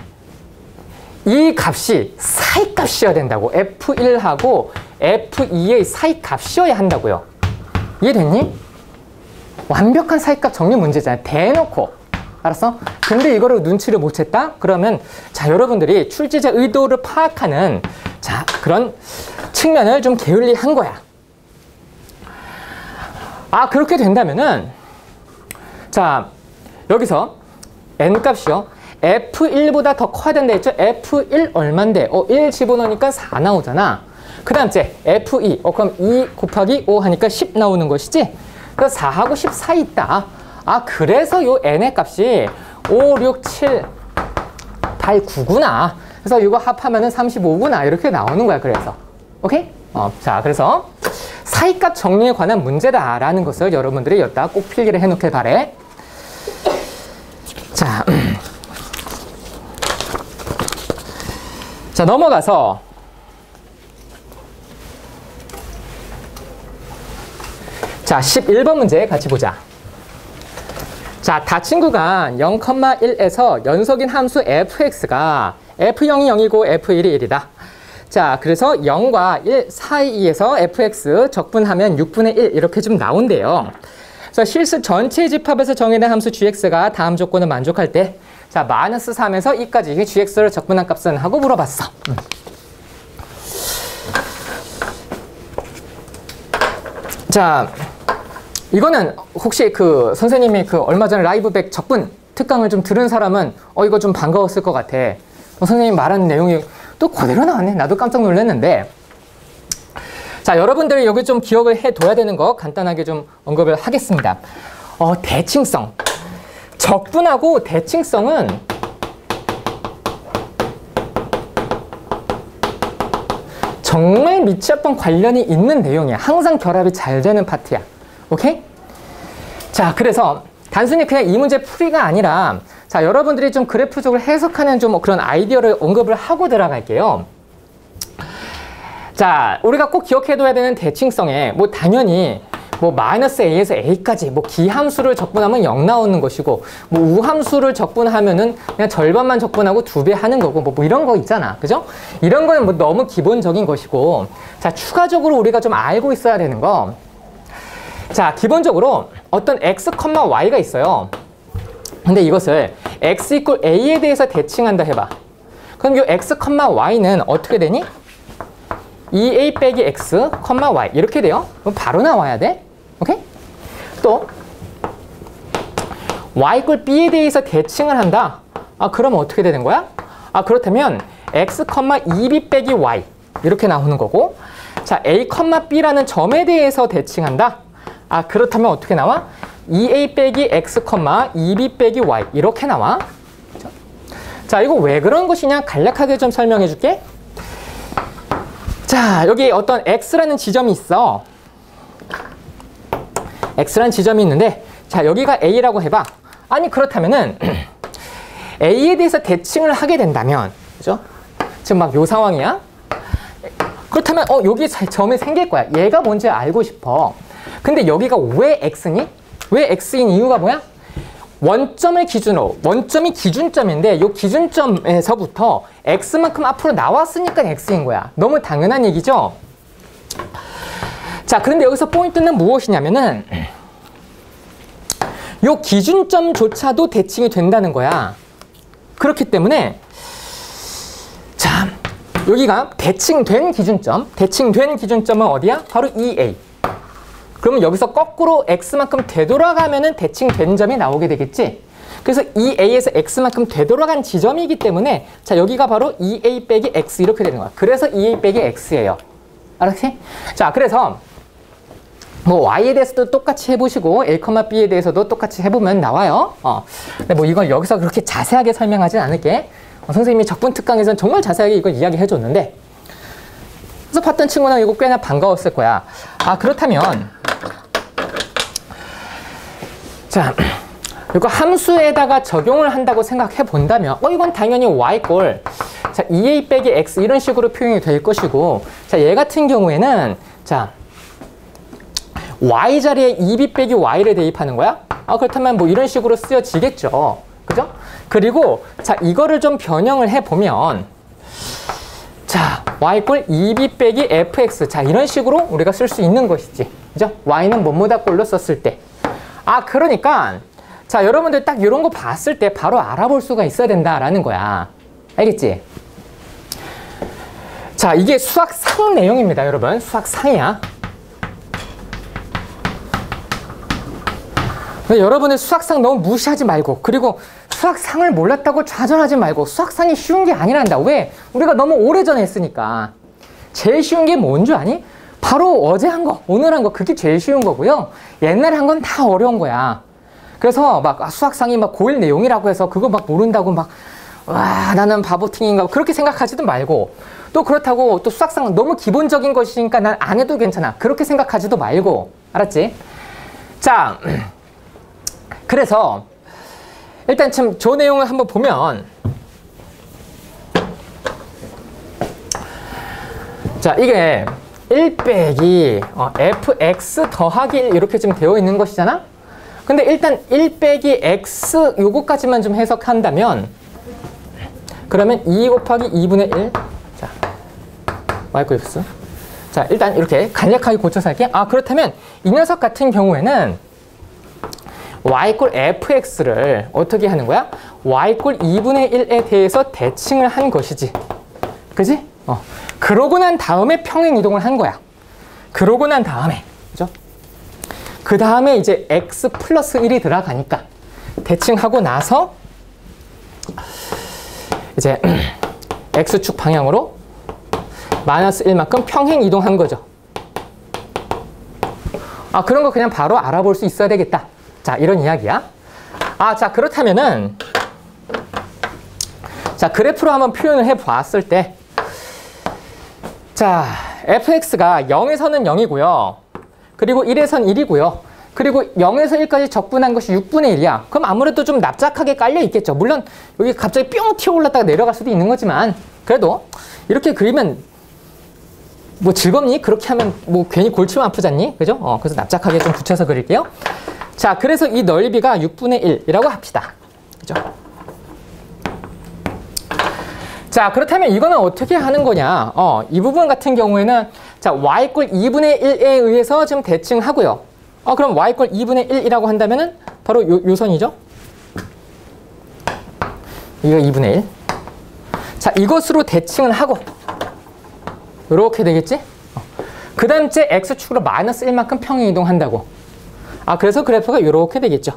Speaker 1: 이 값이 사이 값이어야 된다고. 에프 일하고 에프 이의 사이 값이어야 한다고요. 이해됐니? 완벽한 사이값 정리 문제잖아요. 대놓고. 알았어? 근데 이거를 눈치를 못 챘다? 그러면 자, 여러분들이 출제자 의도를 파악하는 자, 그런 측면을 좀 게을리한 거야. 아, 그렇게 된다면은 자, 여기서 n 값이요. 에프 일보다 더 커야 된다 했죠? 에프 일 얼만데? 어, 일 집어넣으니까 사 나오잖아. 그 다음 째 에프 이. 어, 그럼 이 곱하기 오 하니까 십 나오는 것이지? 그래서 사하고 십 사이 있다. 아, 그래서 요 n의 값이 오, 육, 칠, 팔, 구구나. 그래서 이거 합하면은 삼십오구나. 이렇게 나오는 거야, 그래서. 오케이? 어, 자, 그래서 사이값 정리에 관한 문제다라는 것을 여러분들이 여기다 꼭 필기를 해놓길 바래. 자, 자 넘어가서 자 십일 번 문제 같이 보자. 자, 다친 구간 영, 일에서 연속인 함수 fx가 에프 영이 영이고 에프 일이 일이다. 자, 그래서 영과 일 사이에서 fx 적분하면 육분의 일 이렇게 좀 나온대요. 그래서 실수 전체 집합에서 정의된 함수 gx가 다음 조건을 만족할 때, 자, 마이너스 삼에서 이까지 gx를 적분한 값은 하고 물어봤어. 음. 자, 이거는 혹시 그 선생님이 그 얼마 전에 라이브백 적분 특강을 좀 들은 사람은 어 이거 좀 반가웠을 것 같아. 어, 선생님 말하는 내용이 또 그대로 나왔네. 나도 깜짝 놀랐는데. 자, 여러분들이 여기 좀 기억을 해둬야 되는 거 간단하게 좀 언급을 하겠습니다. 어, 대칭성. 적분하고 대칭성은 정말 미치합번 관련이 있는 내용이야. 항상 결합이 잘 되는 파트야. 오케이? 자, 그래서 단순히 그냥 이 문제 풀이가 아니라, 자, 여러분들이 좀 그래프적으로 해석하는 좀 그런 아이디어를 언급을 하고 들어갈게요. 자, 우리가 꼭 기억해둬야 되는 대칭성에 뭐 당연히 뭐 마이너스 a에서 a까지 뭐 기함수를 적분하면 영 나오는 것이고, 뭐 우함수를 적분하면은 그냥 절반만 적분하고 두 배 하는 거고, 뭐, 뭐 이런 거 있잖아. 그죠? 이런 거는 뭐 너무 기본적인 것이고, 자, 추가적으로 우리가 좀 알고 있어야 되는 거. 자, 기본적으로 어떤 x, y가 있어요. 근데 이것을 x 이퀄 a에 대해서 대칭한다 해봐. 그럼 이 x, y는 어떻게 되니? 이 에이 빼기 x, y 이렇게 돼요. 그럼 바로 나와야 돼. 오케이? 또 y 이퀄 b에 대해서 대칭을 한다. 아, 그러면 어떻게 되는 거야? 아, 그렇다면 x, 이 비 빼기 y 이렇게 나오는 거고, 자, a, b라는 점에 대해서 대칭한다. 아, 그렇다면 어떻게 나와? 이 에이 빼기 x, 이 비 빼기 y 이렇게 나와. 그렇죠? 자, 이거 왜 그런 것이냐 간략하게 좀 설명해 줄게. 자, 여기 어떤 x라는 지점이 있어. x라는 지점이 있는데, 자, 여기가 a라고 해봐. 아니, 그렇다면은 a에 대해서 대칭을 하게 된다면, 그죠? 지금 막 요 상황이야. 그렇다면 어 여기 점이 생길 거야. 얘가 뭔지 알고 싶어. 근데 여기가 왜 x니? 왜 x인 이유가 뭐야? 원점을 기준으로, 원점이 기준점인데 이 기준점에서부터 x만큼 앞으로 나왔으니까 x인 거야. 너무 당연한 얘기죠? 자, 그런데 여기서 포인트는 무엇이냐면은 이 기준점조차도 대칭이 된다는 거야. 그렇기 때문에 자, 여기가 대칭된 기준점, 대칭된 기준점은 어디야? 바로 이 에이. 그러면 여기서 거꾸로 x만큼 되돌아가면은 대칭된 점이 나오게 되겠지? 그래서 이 에이에서 x만큼 되돌아간 지점이기 때문에, 자, 여기가 바로 이 에이 빼기 x 이렇게 되는 거야. 그래서 이 에이 빼기 x예요. 알았지? 자, 그래서 뭐 y에 대해서도 똑같이 해보시고 a, b에 대해서도 똑같이 해보면 나와요. 어. 근데 뭐 이건 여기서 그렇게 자세하게 설명하진 않을게. 어, 선생님이 적분 특강에서는 정말 자세하게 이걸 이야기해 줬는데, 그래서 봤던 친구는 이거 꽤나 반가웠을 거야. 아, 그렇다면 자, 이거 함수에다가 적용을 한다고 생각해 본다면, 어, 이건 당연히 y꼴, 자, 이 에이 빼기 x 이런 식으로 표현이 될 것이고, 자, 얘 같은 경우에는, 자, y 자리에 이 비 빼기 y를 대입하는 거야? 아, 그렇다면 뭐 이런 식으로 쓰여지겠죠. 그죠? 그리고, 자, 이거를 좀 변형을 해 보면, 자, y꼴 이 비 빼기 에프엑스. 자, 이런 식으로 우리가 쓸 수 있는 것이지. 그죠? y는 뭐뭐다 꼴로 썼을 때. 아, 그러니까 자, 여러분들 딱 이런 거 봤을 때 바로 알아볼 수가 있어야 된다라는 거야. 알겠지? 자, 이게 수학상 내용입니다, 여러분. 수학상이야. 여러분의 수학상 너무 무시하지 말고, 그리고 수학상을 몰랐다고 좌절하지 말고, 수학상이 쉬운 게 아니란다. 왜? 우리가 너무 오래전에 했으니까. 제일 쉬운 게 뭔 줄 아니? 바로 어제 한 거, 오늘 한 거, 그게 제일 쉬운 거고요. 옛날에 한 건 다 어려운 거야. 그래서 막 수학상이 막 고일 내용이라고 해서 그거 막 모른다고 막, 와, 나는 바보팅인가, 그렇게 생각하지도 말고, 또 그렇다고 또 수학상 너무 기본적인 것이니까 난 안 해도 괜찮아. 그렇게 생각하지도 말고. 알았지? 자, 그래서 일단 참 저 내용을 한번 보면, 자, 이게 일 빼기 어, 에프엑스 더하기 일 이렇게 지금 되어 있는 것이잖아? 근데 일단 일 빼기 x 요거까지만 좀 해석한다면, 그러면 이 곱하기 이분의 일, 자, y 곱 x. 자, 일단 이렇게 간략하게 고쳐서 할게. 아, 그렇다면 이 녀석 같은 경우에는 y 꼴 fx를 어떻게 하는 거야? y 꼴 이분의 일에 대해서 대칭을 한 것이지. 그지? 어. 그러고 난 다음에 평행 이동을 한 거야. 그러고 난 다음에. 그죠? 그 다음에 이제 x 플러스 일이 들어가니까 대칭하고 나서 이제 x축 방향으로 마이너스 일만큼 평행 이동한 거죠. 아, 그런 거 그냥 바로 알아볼 수 있어야 되겠다. 자, 이런 이야기야. 아, 자, 그렇다면은, 자, 그래프로 한번 표현을 해 보았을 때, 자, fx가 영에서는 영이고요. 그리고 일에선 일이고요. 그리고 영에서 일까지 적분한 것이 육분의 일이야. 그럼 아무래도 좀 납작하게 깔려 있겠죠. 물론 여기 갑자기 뿅 튀어 올랐다가 내려갈 수도 있는 거지만, 그래도 이렇게 그리면 뭐 즐겁니? 그렇게 하면 뭐 괜히 골치만 아프잖니? 그죠? 어, 그래서 납작하게 좀 붙여서 그릴게요. 자, 그래서 이 넓이가 육분의 일이라고 합시다. 그죠? 자, 그렇다면 이거는 어떻게 하는 거냐? 어, 이 부분 같은 경우에는 자, y 꼴 이분의 일에 의해서 지금 대칭하고요. 어, 그럼 y 꼴 이분의 일이라고 한다면은 바로 요, 요 선이죠? 이거 이분의 일. 자, 이것으로 대칭을 하고 이렇게 되겠지? 어. 그 다음 째 x축으로 마이너스 일만큼 평행 이동한다고. 아, 그래서 그래프가 이렇게 되겠죠.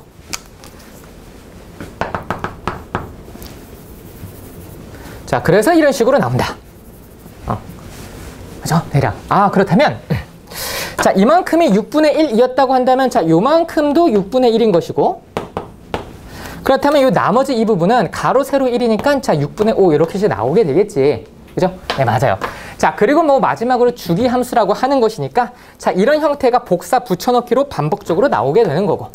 Speaker 1: 자, 그래서 이런 식으로 나온다. 어. 그죠? 대략. 아, 그렇다면 자, 이만큼이 육분의 일이었다고 한다면 자, 요만큼도 육분의 일인 것이고, 그렇다면 요 나머지 이 부분은 가로 세로 일이니까 자, 육분의 오 이렇게 나오게 되겠지. 그죠? 네, 맞아요. 자, 그리고 뭐 마지막으로 주기 함수라고 하는 것이니까 자, 이런 형태가 복사 붙여넣기로 반복적으로 나오게 되는 거고,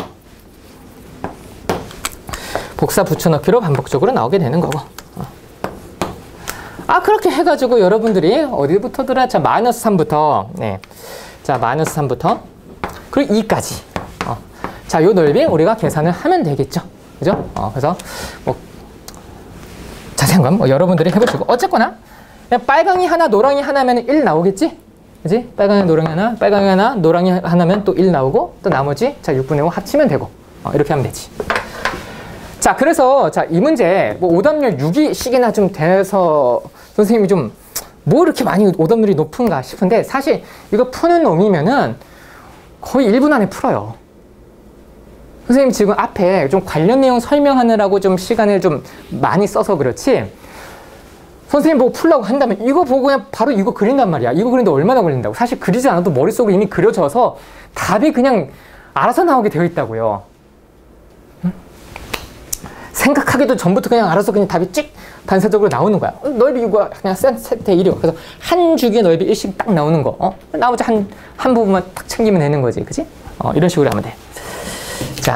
Speaker 1: 복사 붙여넣기로 반복적으로 나오게 되는 거고. 어. 아, 그렇게 해가지고 여러분들이 어디부터더라? 자, 마이너스 삼부터 네. 자, 마이너스 삼부터 그리고 이까지. 어. 자, 요 넓이 우리가 계산을 하면 되겠죠. 그죠? 어, 그래서 뭐 자세한 건 뭐 여러분들이 해보시고, 어쨌거나 그냥 빨강이 하나, 노랑이 하나면 일 나오겠지? 그지? 빨강이, 노랑이 하나, 빨강이 하나, 노랑이 하나면 또 일 나오고, 또 나머지 자, 육분의 오 합치면 되고, 어, 이렇게 하면 되지. 자, 그래서 자, 이 문제 뭐 오답률 육이씩이나 좀 돼서 선생님이 좀 뭐 이렇게 많이 오답률이 높은가 싶은데, 사실 이거 푸는 놈이면은 거의 일 분 안에 풀어요. 선생님 지금 앞에 좀 관련 내용 설명하느라고 좀 시간을 좀 많이 써서 그렇지, 선생님 보고 풀라고 한다면 이거 보고 그냥 바로 이거 그린단 말이야. 이거 그리는데 얼마나 걸린다고. 사실 그리지 않아도 머릿속에 이미 그려져서 답이 그냥 알아서 나오게 되어 있다고요. 응? 생각하기도 전부터 그냥 알아서 그냥 답이 찍 반사적으로 나오는 거야. 넓이 이거 그냥 세트 일이요. 그래서 한 주기의 넓이 일씩 딱 나오는 거. 어? 나머지 한, 한 부분만 딱 챙기면 되는 거지. 그치? 어, 이런 식으로 하면 돼. 자.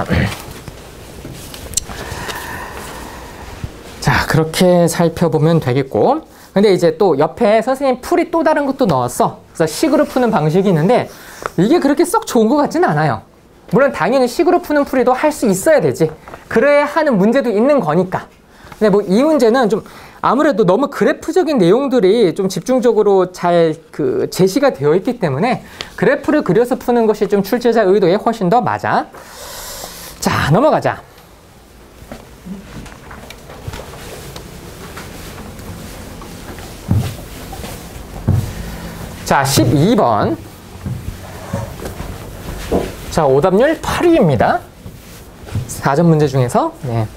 Speaker 1: 자, 그렇게 살펴보면 되겠고, 근데 이제 또 옆에 선생님 풀이 또 다른 것도 넣었어. 그래서 식으로 푸는 방식이 있는데 이게 그렇게 썩 좋은 것 같지는 않아요. 물론 당연히 식으로 푸는 풀이도 할 수 있어야 되지. 그래야 하는 문제도 있는 거니까. 근데 뭐 이 문제는 좀 아무래도 너무 그래프적인 내용들이 좀 집중적으로 잘 그 제시가 되어 있기 때문에 그래프를 그려서 푸는 것이 좀 출제자 의도에 훨씬 더 맞아. 자, 넘어가자. 자, 십이 번. 자, 오답률 팔 위입니다. 사 점 문제 중에서. 네.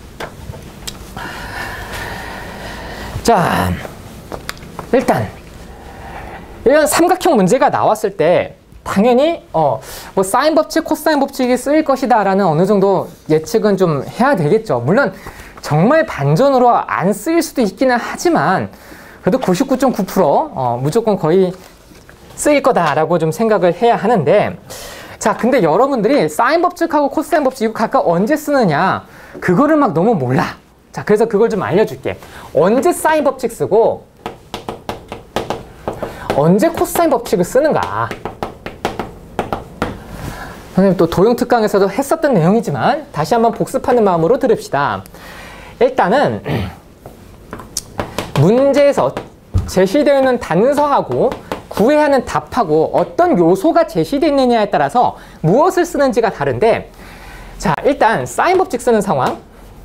Speaker 1: 자, 일단 이런 삼각형 문제가 나왔을 때 당연히 어, 뭐 사인 법칙, 코사인 법칙이 쓰일 것이다 라는 어느 정도 예측은 좀 해야 되겠죠. 물론 정말 반전으로 안 쓰일 수도 있기는 하지만 그래도 구십구 점 구 퍼센트 어, 무조건 거의 쓰일 거다라고 좀 생각을 해야 하는데, 자, 근데 여러분들이 사인 법칙하고 코사인 법칙 이거 각각 언제 쓰느냐, 그거를 막 너무 몰라. 자, 그래서 그걸 좀 알려줄게. 언제 사인 법칙 쓰고 언제 코사인 법칙을 쓰는가. 선생님 또 도형 특강에서도 했었던 내용이지만 다시 한번 복습하는 마음으로 들읍시다. 일단은 문제에서 제시되어 있는 단서하고 구해야 하는 답하고 어떤 요소가 제시되어 있느냐에 따라서 무엇을 쓰는지가 다른데, 자, 일단 사인 법칙 쓰는 상황.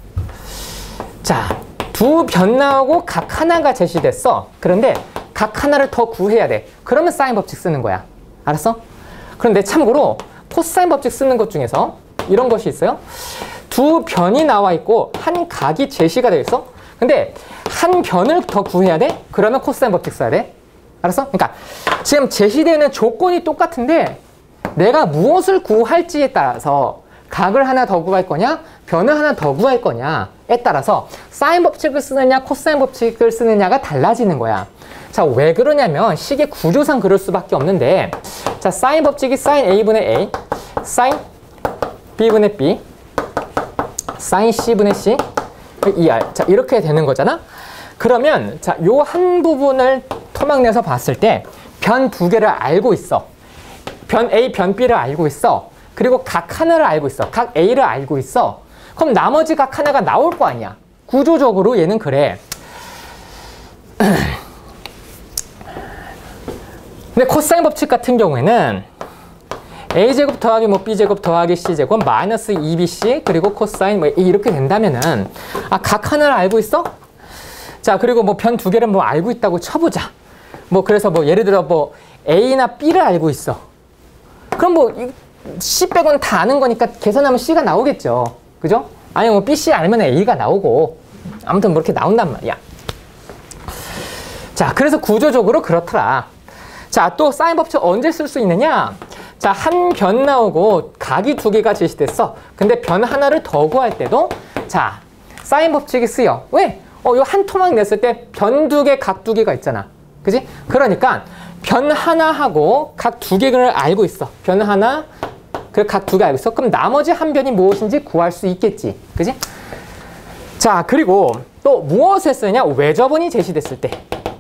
Speaker 1: 자, 두 변 나오고 각 하나가 제시됐어. 그런데 각 하나를 더 구해야 돼. 그러면 사인 법칙 쓰는 거야. 알았어? 그런데 참고로 코사인 법칙 쓰는 것 중에서 이런 것이 있어요. 두 변이 나와 있고 한 각이 제시가 되어 있어. 근데 한 변을 더 구해야 돼? 그러면 코사인 법칙 써야 돼. 알았어? 그러니까 지금 제시되는 조건이 똑같은데 내가 무엇을 구할지에 따라서 각을 하나 더 구할 거냐, 변을 하나 더 구할 거냐에 따라서 사인 법칙을 쓰느냐, 코사인 법칙을 쓰느냐가 달라지는 거야. 자, 왜 그러냐면 식의 구조상 그럴 수밖에 없는데, 자, 사인 법칙이 사인 A분의 A, 사인 B분의 B, 사인 C분의 C, 이알. 자, 이렇게 되는 거잖아. 그러면 자, 요 한 부분을 토막내서 봤을 때 변 두 개를 알고 있어. 변 A, 변 B를 알고 있어. 그리고 각 하나를 알고 있어. 각 A를 알고 있어. 그럼 나머지 각 하나가 나올 거 아니야. 구조적으로 얘는 그래. 근데 코사인 법칙 같은 경우에는 A제곱 더하기 뭐 B제곱 더하기 C제곱 마이너스 이 비 씨 그리고 코사인 뭐 이렇게 된다면은, 아, 각 하나를 알고 있어? 자, 그리고 뭐 변 두 개를 뭐 알고 있다고 쳐보자. 뭐 그래서 뭐 예를 들어 뭐 A나 B를 알고 있어. 그럼 뭐 C 빼고는 다 아는 거니까 계산하면 C가 나오겠죠. 그죠? 아니면 뭐 B, C 알면 A가 나오고, 아무튼 뭐 이렇게 나온단 말이야. 자, 그래서 구조적으로 그렇더라. 자, 또 사인 법칙 언제 쓸 수 있느냐? 자, 한 변 나오고 각이 두 개가 제시됐어. 근데 변 하나를 더 구할 때도 자, 사인 법칙이 쓰여. 왜? 어, 요 한 토막 냈을 때 변 두 개, 각 두 개가 있잖아. 그지? 그러니까 변 하나하고 각 두 개를 알고 있어. 변 하나, 그 각 두 개 알고 있어. 그럼 나머지 한 변이 무엇인지 구할 수 있겠지. 그지? 자, 그리고 또 무엇에 쓰냐? 외접원이 제시됐을 때.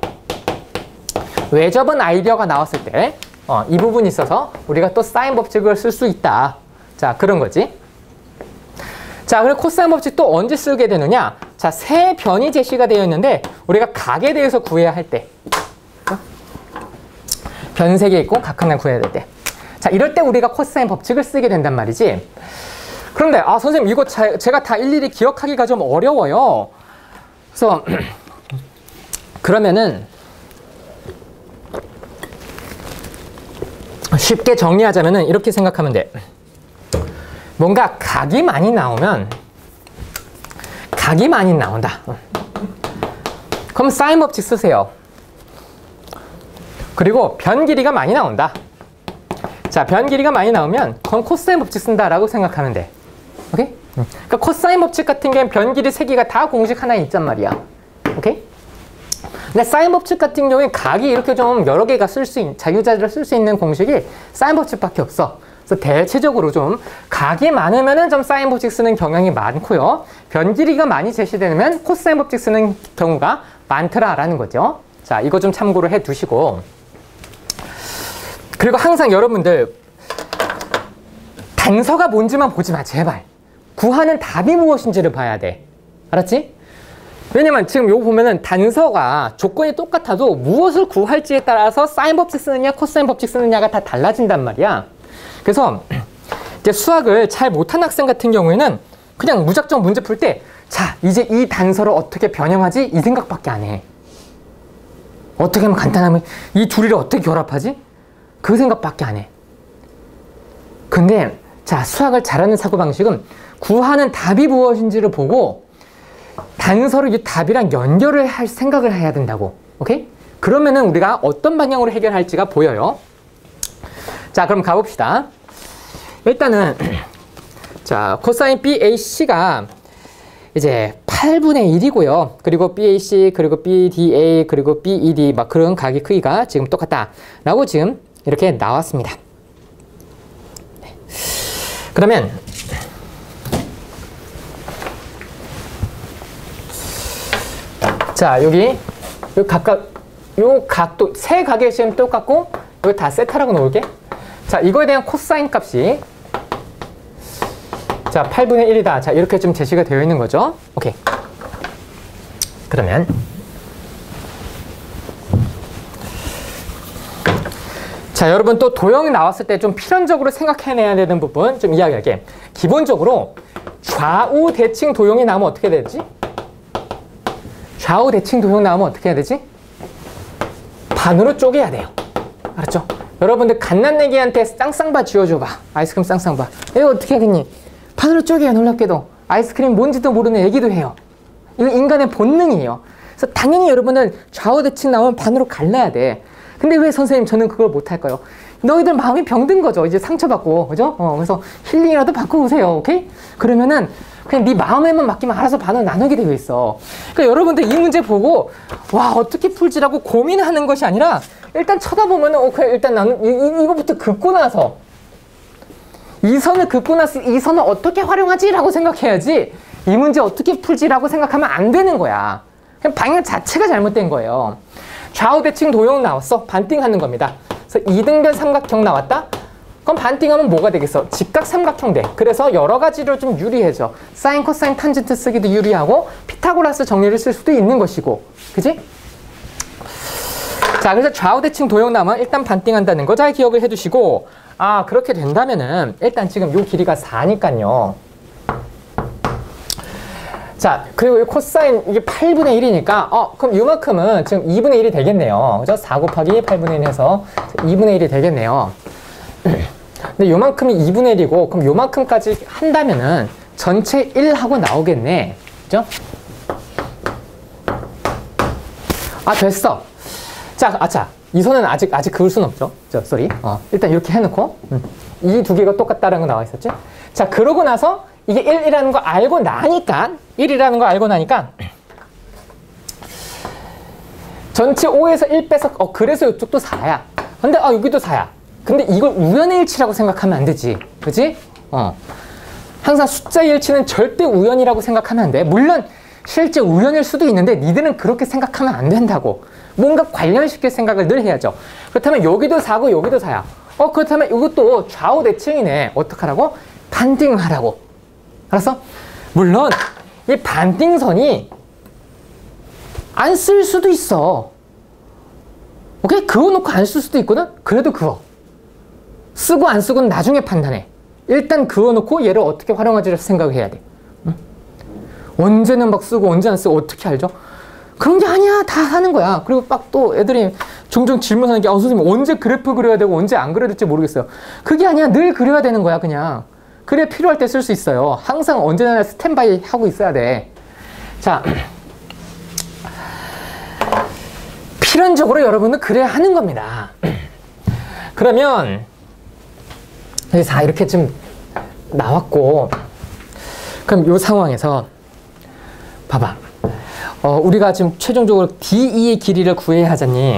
Speaker 1: 외접원 아이디어가 나왔을 때, 어, 이 부분이 있어서 우리가 또 사인 법칙을 쓸 수 있다. 자, 그런 거지. 자, 그리고 코사인 법칙 또 언제 쓰게 되느냐? 자, 세 변이 제시가 되어 있는데 우리가 각에 대해서 구해야 할 때. 변 세 개 있고 각 하나 구해야 될 때. 자, 이럴 때 우리가 코사인 법칙을 쓰게 된단 말이지. 그런데 아, 선생님 이거 자, 제가 다 일일이 기억하기가 좀 어려워요. 그래서 그러면은 쉽게 정리하자면은 이렇게 생각하면 돼. 뭔가 각이 많이 나오면 각이 많이 나온다. 그럼 사인 법칙 쓰세요. 그리고 변 길이가 많이 나온다. 자, 변 길이가 많이 나오면 그건 코사인 법칙 쓴다라고 생각하면 돼. 오케이? 그러니까 코사인 법칙 같은 경우는 변 길이 세 개가 다 공식 하나에 있단 말이야. 오케이? 근데 사인 법칙 같은 경우에 각이 이렇게 좀 여러 개가 쓸 수 있는, 자유자재로 쓸 수 있는 공식이 사인 법칙밖에 없어. 그래서 대체적으로 좀 각이 많으면은 좀 사인 법칙 쓰는 경향이 많고요. 변 길이가 많이 제시되면 코사인 법칙 쓰는 경우가 많더라라는 거죠. 자, 이거 좀 참고로 해 두시고. 그리고 항상 여러분들 단서가 뭔지만 보지 마, 제발. 구하는 답이 무엇인지를 봐야 돼. 알았지? 왜냐면 지금 요거 보면은 단서가 조건이 똑같아도 무엇을 구할지에 따라서 사인 법칙 쓰느냐 코사인 법칙 쓰느냐가 다 달라진단 말이야. 그래서 이제 수학을 잘 못하는 학생 같은 경우에는 그냥 무작정 문제 풀 때 자, 이제 이 단서를 어떻게 변형하지? 이 생각밖에 안 해. 어떻게 하면 간단하면 이 둘이를 어떻게 결합하지? 그 생각밖에 안 해. 근데 자, 수학을 잘하는 사고방식은 구하는 답이 무엇인지를 보고 단서를 이 답이랑 연결을 할 생각을 해야 된다고. 오케이? 그러면은 우리가 어떤 방향으로 해결할지가 보여요. 자, 그럼 가봅시다. 일단은 자, 코사인 비 에이 씨가 이제 팔 팔분의 일이고요. 그리고 비에이씨, 그리고 비디에이, 그리고 비이디 막 그런 각의 크기가 지금 똑같다라고 지금 이렇게 나왔습니다. 네. 그러면 자, 여기 요 각각 요 각도 세 각의 지금 똑같고 이거 다 세타라고 놓을게. 자, 이거에 대한 코사인 값이 자, 팔분의 일이다. 자, 이렇게 좀 제시가 되어 있는 거죠. 오케이. 그러면 자, 여러분 또 도형이 나왔을 때 좀 필연적으로 생각해내야 되는 부분 좀 이야기할게. 기본적으로 좌우 대칭 도형이 나오면 어떻게 되지? 좌우 대칭 도형 나오면 어떻게 해야 되지? 반으로 쪼개야 돼요. 알았죠? 여러분들 갓난애기한테 쌍쌍바 쥐어줘봐. 아이스크림 쌍쌍바. 이거 어떻게 하겠니? 반으로 쪼개요. 놀랍게도. 아이스크림 뭔지도 모르는 애기도 해요. 이거 인간의 본능이에요. 그래서 당연히 여러분은 좌우 대칭 나오면 반으로 갈라야 돼. 근데 왜 선생님 저는 그걸 못할까요? 너희들 마음이 병든 거죠. 이제 상처받고. 그죠? 어, 그래서 힐링이라도 받고 오세요. 오케이? 그러면은 그냥 네 마음에만 맡기면 알아서 반을 나누게 되어 있어. 그러니까 여러분들 이 문제 보고 와 어떻게 풀지라고 고민하는 것이 아니라 일단 쳐다보면은 어, 그냥 일단 나는 이, 이, 이거부터 긋고 나서 이 선을 긋고 나서 이 선을 어떻게 활용하지? 라고 생각해야지 이 문제 어떻게 풀지라고 생각하면 안 되는 거야. 그냥 방향 자체가 잘못된 거예요. 좌우 대칭 도형 나왔어. 반띵하는 겁니다. 그래서 이등변 삼각형 나왔다? 그럼 반띵하면 뭐가 되겠어? 직각 삼각형 돼. 그래서 여러 가지로 좀 유리해져. 사인, 코사인, 탄젠트 쓰기도 유리하고 피타고라스 정리를 쓸 수도 있는 것이고. 그지? 자, 그래서 좌우 대칭 도형 나오면 일단 반띵한다는 거 잘 기억을 해두시고 아, 그렇게 된다면은 일단 지금 요 길이가 사니까요. 자, 그리고 이 코사인 이게 팔분의 일이니까 어, 그럼 요만큼은 지금 이분의 일이 되겠네요. 그죠? 사 곱하기 팔분의 일 해서 이분의 일이 되겠네요. 근데 요만큼이 이분의 일이고 그럼 요만큼까지 한다면은 전체 일 하고 나오겠네. 그죠? 아, 됐어. 자, 아차. 이 선은 아직 아직 그을 순 없죠. 저, 쏘리. 어, 일단 이렇게 해놓고 음. 이 두 개가 똑같다는 거 나와 있었지. 자, 그러고 나서 이게 일이라는 거 알고 나니까 일이라는 거 알고 나니까 전체 오에서 일 빼서 어 그래서 이쪽도 사야. 근데 아 여기도 사야. 근데 이걸 우연의 일치라고 생각하면 안 되지. 그지? 어. 항상 숫자의 일치는 절대 우연이라고 생각하면 안 돼. 물론 실제 우연일 수도 있는데 니들은 그렇게 생각하면 안 된다고. 뭔가 관련시킬 생각을 늘 해야죠. 그렇다면 여기도 사고 여기도 사야. 어 그렇다면 이것도 좌우 대칭이네. 어떡하라고? 반띵하라고. 알았어? 물론 이 반띵선이 안 쓸 수도 있어. 오케이? 그어놓고 안 쓸 수도 있거든? 그래도 그어. 쓰고 안 쓰고는 나중에 판단해. 일단 그어놓고 얘를 어떻게 활용하지를 생각을 해야 돼. 응? 언제는 막 쓰고 언제 안 쓰고 어떻게 알죠? 그런 게 아니야. 다 하는 거야. 그리고 막 또 애들이 종종 질문하는 게 아, 선생님 언제 그래프 그려야 되고 언제 안 그려야 될지 모르겠어요. 그게 아니야. 늘 그려야 되는 거야. 그냥. 그래 필요할 때 쓸 수 있어요. 항상 언제나 스탠바이 하고 있어야 돼. 자, 필연적으로 여러분은 그래야 하는 겁니다. 그러면 자, 이렇게 좀 나왔고 그럼 이 상황에서 봐봐. 어, 우리가 지금 최종적으로 디이의 길이를 구해야 하잖니.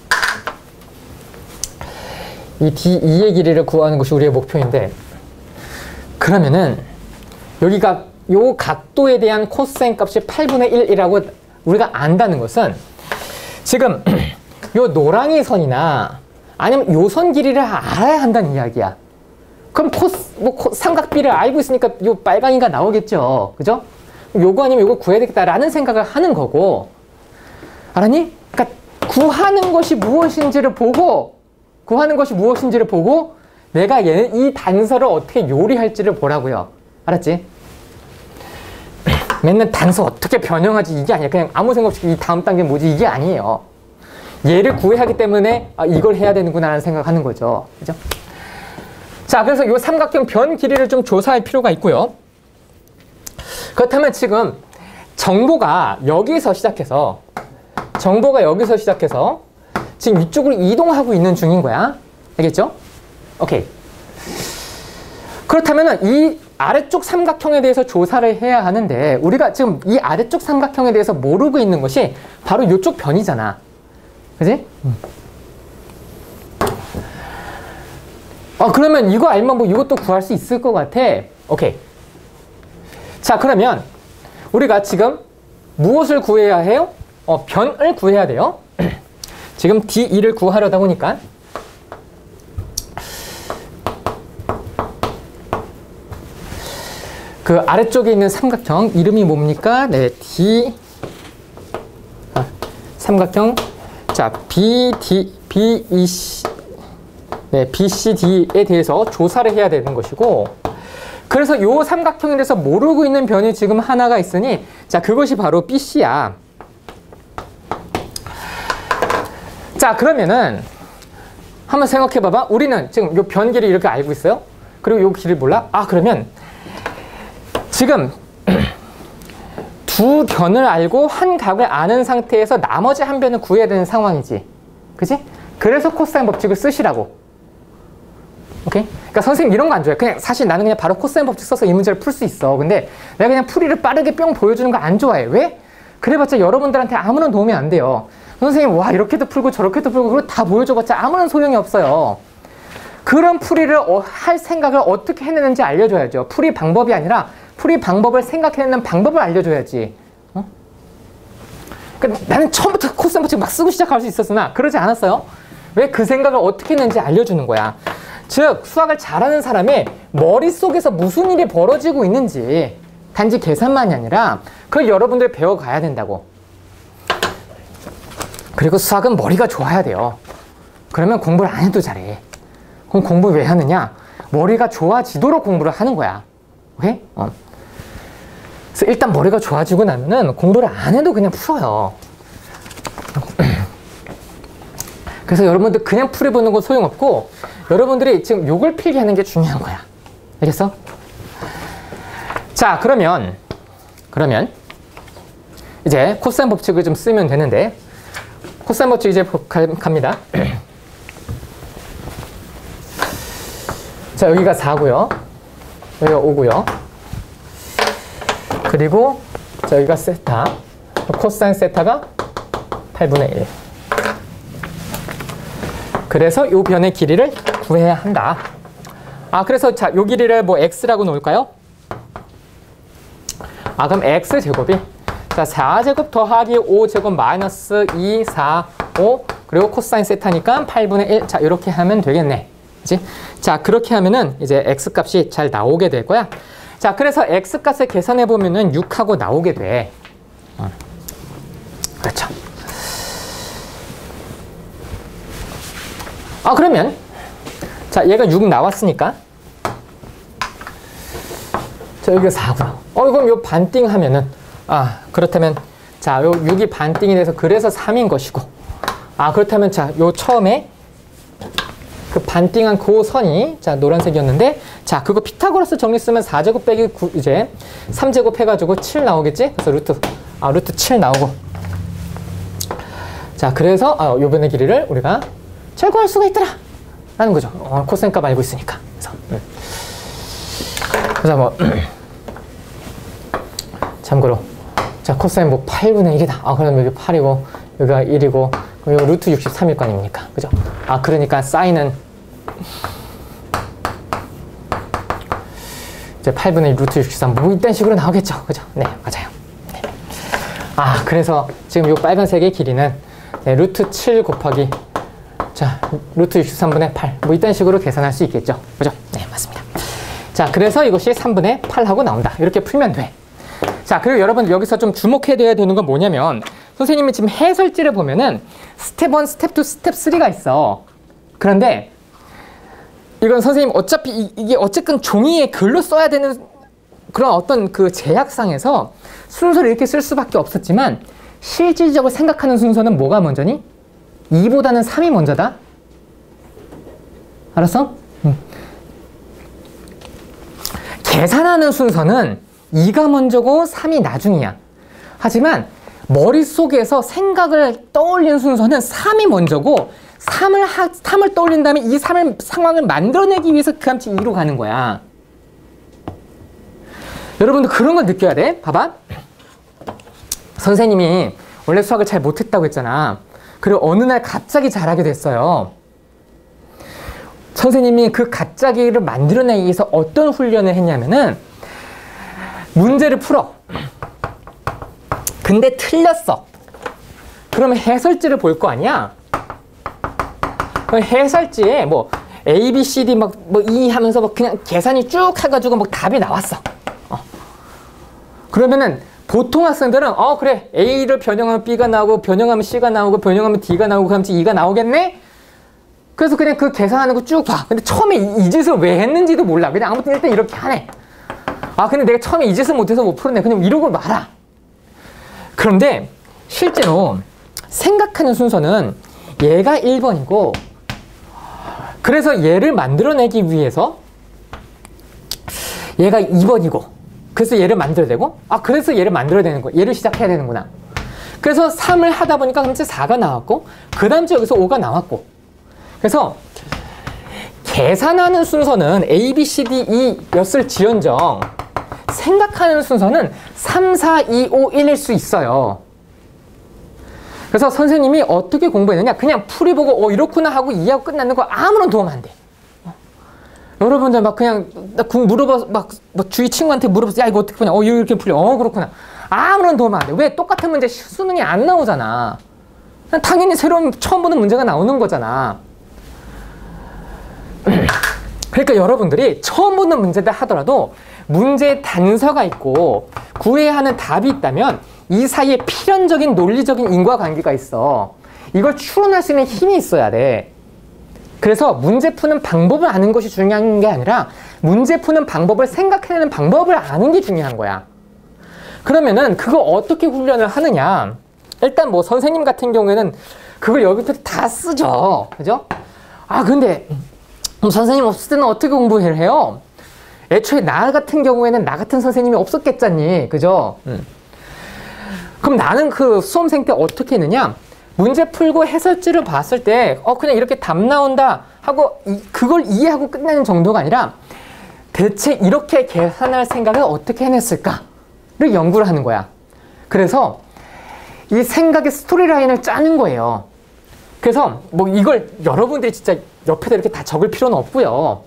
Speaker 1: 이 디이의 길이를 구하는 것이 우리의 목표인데 그러면은 여기가 요 각도에 대한 코사인 값이 팔분의 일이라고 우리가 안다는 것은 지금 요 노랑이 선이나 아니면 요 선 길이를 알아야 한다는 이야기야. 그럼 코스, 뭐 코, 삼각비를 알고 있으니까 요 빨강이가 나오겠죠. 그죠? 요거 아니면 요거 구해야 되겠다라는 생각을 하는 거고. 알았니? 그러니까 구하는 것이 무엇인지를 보고 구하는 것이 무엇인지를 보고 내가 얘, 이 단서를 어떻게 요리할지를 보라고요. 알았지? 맨날 단서 어떻게 변형하지 이게 아니야. 그냥 아무 생각 없이 이 다음 단계 뭐지 이게 아니에요. 얘를 구해야 하기 때문에 아, 이걸 해야 되는구나 라는 생각하는 거죠. 그죠? 자, 그래서 이 삼각형 변 길이를 좀 조사할 필요가 있고요. 그렇다면 지금 정보가 여기서 시작해서 정보가 여기서 시작해서 지금 이쪽으로 이동하고 있는 중인 거야. 알겠죠? 오케이. 그렇다면 이 아래쪽 삼각형에 대해서 조사를 해야 하는데 우리가 지금 이 아래쪽 삼각형에 대해서 모르고 있는 것이 바로 이쪽 변이잖아. 그지? 음. 어, 그러면 이거 알면 뭐 이것도 구할 수 있을 것 같아. 오케이. 자, 그러면 우리가 지금 무엇을 구해야 해요? 어, 변을 구해야 돼요. 지금 디 이를 구하려다 보니까 그 아래쪽에 있는 삼각형 이름이 뭡니까? 네, D 아, 삼각형 자 B D B E C 네, B C D에 대해서 조사를 해야 되는 것이고, 그래서 이 삼각형에 대해서 모르고 있는 변이 지금 하나가 있으니 자 그것이 바로 B C야. 자, 그러면은 한번 생각해 봐봐. 우리는 지금 이 변 길이 이렇게 알고 있어요. 그리고 이 길을 몰라? 아, 그러면 지금 두 변을 알고 한 각을 아는 상태에서 나머지 한 변을 구해야 되는 상황이지. 그치? 그래서 코사인 법칙을 쓰시라고. 오케이? 그러니까 선생님 이런 거 안 좋아해. 그냥 사실 나는 그냥 바로 코사인 법칙 써서 이 문제를 풀 수 있어. 근데 내가 그냥 풀이를 빠르게 뿅 보여주는 거 안 좋아해. 왜? 그래봤자 여러분들한테 아무런 도움이 안 돼요. 선생님 와 이렇게도 풀고 저렇게도 풀고 그거 다 보여줘봤자 아무런 소용이 없어요. 그런 풀이를 어, 할 생각을 어떻게 해내는지 알려줘야죠. 풀이 방법이 아니라 풀이 방법을 생각해내는 방법을 알려줘야지. 어? 그러니까 나는 처음부터 코사인 법칙 막 쓰고 시작할 수 있었으나 그러지 않았어요. 왜 그 생각을 어떻게 했는지 알려주는 거야. 즉 수학을 잘하는 사람의 머릿속에서 무슨 일이 벌어지고 있는지 단지 계산만이 아니라 그걸 여러분들 배워가야 된다고. 그리고 수학은 머리가 좋아야 돼요. 그러면 공부를 안 해도 잘해. 그럼 공부 왜 하느냐? 머리가 좋아지도록 공부를 하는 거야. 오케이? 어. 그래서 일단 머리가 좋아지고 나면은 공부를 안 해도 그냥 풀어요. 그래서 여러분들 그냥 풀어보는 건 소용없고 여러분들이 지금 요걸 필기하는 게 중요한 거야. 알겠어? 자, 그러면 그러면 이제 코사인 법칙을 좀 쓰면 되는데 코사인 법칙 이제 갑니다. 자, 여기가 사고요. 여기가 오고요. 그리고 자, 여기가 세타. 코사인 세타가 팔분의 일. 그래서 이 변의 길이를 구해야 한다. 아, 그래서 자, 요 길이를 뭐 x라고 놓을까요? 아, 그럼 x제곱이 자, 사 제곱 더하기 오 제곱 마이너스 이, 사, 오 그리고 코사인 세타니까 팔분의 일. 자, 이렇게 하면 되겠네. 그치? 자, 그렇게 하면은 이제 x값이 잘 나오게 될 거야. 자, 그래서 x값을 계산해 보면은 육하고 나오게 돼. 어. 그렇죠. 아, 그러면 자, 얘가 육 나왔으니까 자, 여기가 사고요. 어, 그럼 요 반띵 하면은 아, 그렇다면 자, 요 육이 반띵이 돼서 그래서 삼인 것이고, 아, 그렇다면 자, 요 처음에 그 반띵한 그 선이 자, 노란색이었는데 자, 그거 피타고라스 정리 쓰면 사 제곱 빼기 구, 이제 삼 제곱 해가지고 칠 나오겠지? 그래서 루트 아, 루트 칠 나오고, 자, 그래서 아, 요 변의 길이를 우리가 철거할 수가 있더라 라는 거죠. 어, 코사인 값 알고 있으니까. 그래서, 음. 그래서 뭐 참고로 자, 코사인 뭐 팔분의 일이다. 아, 그럼 여기 팔이고 여기가 일이고 그럼 여기 루트 육십삼일 거 아닙니까? 그죠? 아, 그러니까 사인은 이제 팔분의 일 루트 육십삼 뭐 이딴 식으로 나오겠죠. 그죠? 네, 맞아요. 네. 아, 그래서 지금 요 빨간색의 길이는 네, 루트 칠 곱하기 자, 루트 육십삼분의 팔 뭐 이딴 식으로 계산할 수 있겠죠. 그죠? 네, 맞습니다. 자, 그래서 이것이 삼분의 팔하고 나온다. 이렇게 풀면 돼. 자, 그리고 여러분 여기서 좀 주목해야 되는 건 뭐냐면 선생님이 지금 해설지를 보면은 스텝 일, 스텝 이, 스텝 삼가 있어. 그런데 이건 선생님 어차피 이, 이게 어쨌든 종이에 글로 써야 되는 그런 어떤 그 제약상에서 순서를 이렇게 쓸 수밖에 없었지만 실질적으로 생각하는 순서는 뭐가 먼저니? 이보다는 삼이 먼저다. 알았어? 응. 계산하는 순서는 이가 먼저고 삼이 나중이야. 하지만 머릿속에서 생각을 떠올리는 순서는 삼이 먼저고 삼을, 하, 삼을 떠올린 다음에 이 삼을, 상황을 만들어내기 위해서 그 함치 이로 가는 거야. 여러분도 그런 걸 느껴야 돼. 봐봐. 선생님이 원래 수학을 잘 못했다고 했잖아. 그리고 어느 날 갑자기 잘하게 됐어요. 선생님이 그 갑자기를 만들어내기 위해서 어떤 훈련을 했냐면은 문제를 풀어. 근데 틀렸어. 그러면 해설지를 볼 거 아니야? 해설지에 뭐 A, B, C, D 막 뭐 E 하면서 막 그냥 계산이 쭉 해가지고 막 답이 나왔어. 어. 그러면은 보통 학생들은 어 그래 A를 변형하면 B가 나오고 변형하면 C가 나오고 변형하면 D가 나오고 그럼 E가 나오겠네? 그래서 그냥 그 계산하는 거 쭉 봐. 근데 처음에 이, 이 짓을 왜 했는지도 몰라. 그냥 아무튼 일단 이렇게 하네. 아 근데 내가 처음에 이 짓을 못해서 못 풀었네. 그냥 이러고 말아. 그런데 실제로 생각하는 순서는 얘가 일 번이고 그래서 얘를 만들어내기 위해서 얘가 이 번이고 그래서 얘를 만들어야 되고 아 그래서 얘를 만들어야 되는 거야. 얘를 시작해야 되는구나. 그래서 삼을 하다 보니까 그럼 사가 나왔고 그 다음 주 여기서 오가 나왔고 그래서 계산하는 순서는 A, B, C, D, E 였을 지언정 생각하는 순서는 삼, 사, 이, 오, 일일 수 있어요. 그래서 선생님이 어떻게 공부했느냐 그냥 풀이 보고 어 이렇구나 하고 이해하고 끝나는 거 아무런 도움 안 돼. 어. 여러분들 막 그냥 나 물어봐 막, 막 주위 친구한테 물어봐서 야 이거 어떻게 푸냐 어 이렇게 풀려 어 그렇구나 아무런 도움 안 돼. 왜 똑같은 문제 수능이 안 나오잖아. 당연히 새로운 처음 보는 문제가 나오는 거잖아. 그러니까 여러분들이 처음 보는 문제다 하더라도 문제에 단서가 있고 구해야 하는 답이 있다면 이 사이에 필연적인 논리적인 인과관계가 있어. 이걸 추론할 수 있는 힘이 있어야 돼. 그래서 문제 푸는 방법을 아는 것이 중요한 게 아니라 문제 푸는 방법을 생각해내는 방법을 아는 게 중요한 거야. 그러면은 그거 어떻게 훈련을 하느냐. 일단 뭐 선생님 같은 경우에는 그걸 여기부터 다 쓰죠. 그죠? 아 근데 선생님 없을 때는 어떻게 공부를 해요? 애초에 나 같은 경우에는 나 같은 선생님이 없었겠잖니. 그죠? 음. 그럼 나는 그 수험생 때 어떻게 했느냐? 문제 풀고 해설지를 봤을 때 어 그냥 이렇게 답 나온다 하고 이, 그걸 이해하고 끝내는 정도가 아니라 대체 이렇게 계산할 생각을 어떻게 해냈을까를 연구를 하는 거야. 그래서 이 생각의 스토리라인을 짜는 거예요. 그래서 뭐 이걸 여러분들이 진짜 옆에다 이렇게 다 적을 필요는 없고요.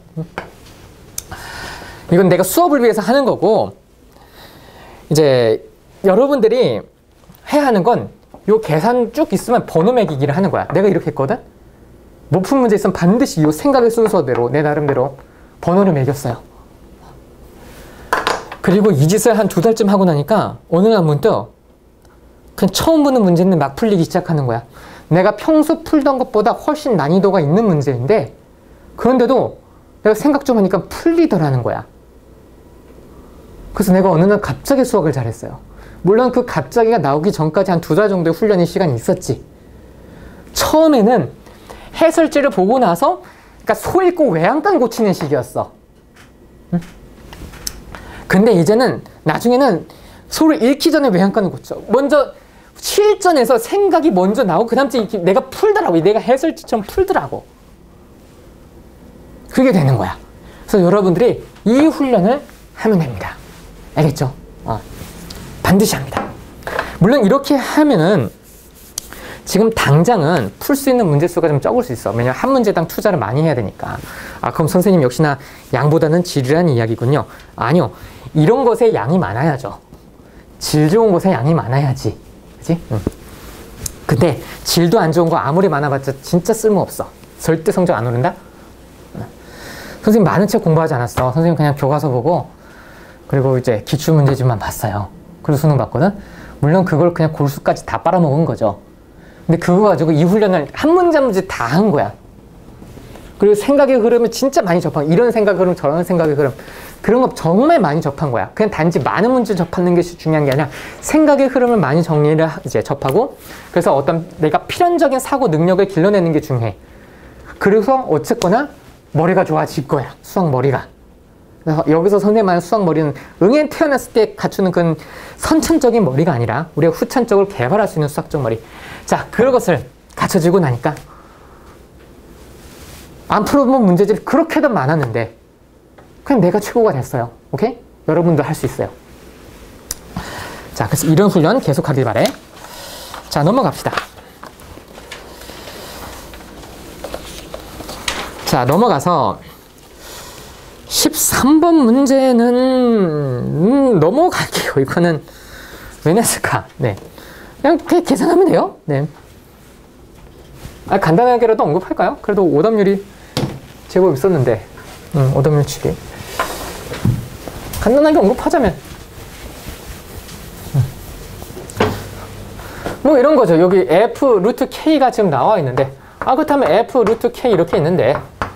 Speaker 1: 이건 내가 수업을 위해서 하는 거고 이제 여러분들이 해야 하는 건 요 계산 쭉 있으면 번호 매기기를 하는 거야. 내가 이렇게 했거든? 못 푼 문제 있으면 반드시 요 생각의 순서대로 내 나름대로 번호를 매겼어요. 그리고 이 짓을 한 두 달쯤 하고 나니까 어느 날 문득 그냥 처음 보는 문제는 막 풀리기 시작하는 거야. 내가 평소 풀던 것보다 훨씬 난이도가 있는 문제인데 그런데도 내가 생각 좀 하니까 풀리더라는 거야. 그래서 내가 어느 날 갑자기 수학을 잘했어요. 물론 그 갑자기가 나오기 전까지 한 두 달 정도의 훈련의 시간이 있었지. 처음에는 해설지를 보고 나서 그러니까 소 읽고 외양간 고치는 시기였어. 응? 근데 이제는 나중에는 소를 읽기 전에 외양간을 고쳐. 먼저 실전에서 생각이 먼저 나오고 그 다음 주에 내가 풀더라고. 내가 해설지처럼 풀더라고. 그게 되는 거야. 그래서 여러분들이 이 훈련을 하면 됩니다. 알겠죠? 어. 반드시 합니다. 물론 이렇게 하면은 지금 당장은 풀 수 있는 문제 수가 좀 적을 수 있어. 왜냐면 한 문제당 투자를 많이 해야 되니까. 아 그럼 선생님 역시나 양보다는 질이라는 이야기군요. 아니요. 이런 것에 양이 많아야죠. 질 좋은 것에 양이 많아야지. 그치? 응. 근데 질도 안 좋은 거 아무리 많아봤자 진짜 쓸모없어. 절대 성적 안 오른다? 응. 선생님 많은 책 공부하지 않았어. 선생님 그냥 교과서 보고 그리고 이제 기출문제집만 봤어요. 그리고 수능 봤거든? 물론 그걸 그냥 골수까지 다 빨아먹은 거죠. 근데 그거 가지고 이 훈련을 한 문제 한 문제 다 한 거야. 그리고 생각의 흐름을 진짜 많이 접한 이런 생각의 흐름 저런 생각의 흐름 그런 거 정말 많이 접한 거야. 그냥 단지 많은 문제 접하는 게 중요한 게 아니라 생각의 흐름을 많이 정리를 이제 접하고 그래서 어떤 내가 필연적인 사고 능력을 길러내는 게 중요해. 그래서 어쨌거나 머리가 좋아질 거야. 수학 머리가. 그래서 여기서 선생님 말하는 수학 머리는 응에 태어났을 때 갖추는 그 선천적인 머리가 아니라 우리가 후천적으로 개발할 수 있는 수학적 머리. 자, 그것을 갖춰지고 나니까 안 풀어본 문제들이 그렇게도 많았는데 그냥 내가 최고가 됐어요. 오케이? 여러분도 할 수 있어요. 자, 그래서 이런 훈련 계속 하길 바래. 자, 넘어갑시다. 자, 넘어가서 십삼 번 문제는 음, 넘어갈게요. 이거는 왜 냈을까? 네. 그냥 계산하면 돼요. 네. 아, 간단하게라도 언급할까요? 그래도 오답률이 제법 있었는데. 음, 오답률 추리. 간단하게 언급하자면. 음. 뭐 이런 거죠. 여기 F 루트 K가 지금 나와 있는데. 아, 그렇다면 F 루트 K 이렇게 있는데.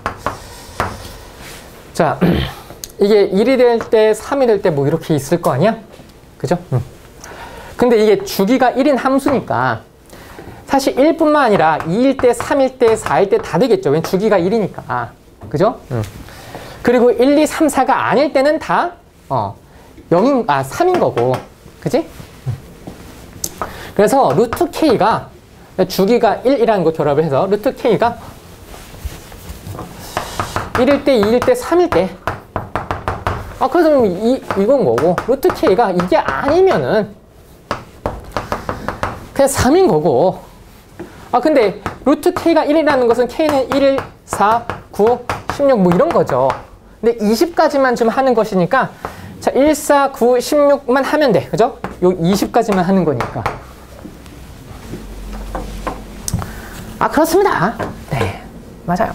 Speaker 1: 자, 이게 일이 될 때, 삼이 될 때 뭐 이렇게 있을 거 아니야? 그죠? 음. 근데 이게 주기가 일인 함수니까 사실 일뿐만 아니라 이일 때, 삼일 때, 사일 때 다 되겠죠. 왜냐면 주기가 일이니까. 그죠? 음. 그리고 일, 이, 삼, 사가 아닐 때는 다 어, 영인, 아, 삼인 거고. 그지? 음. 그래서 루트 K가 주기가 일이라는 거 결합을 해서 루트 K가 일일 때, 이일 때, 삼일 때. 아, 그래서 이, 이건 거고. 루트 K가 이게 아니면은 그냥 삼인 거고. 아, 근데 루트 K가 일이라는 것은 K는 일, 사, 구, 십육 뭐 이런 거죠. 근데 이십까지만 좀 하는 것이니까 자, 일, 사, 구, 십육만 하면 돼. 그죠? 요 이십까지만 하는 거니까. 아, 그렇습니다. 네. 맞아요.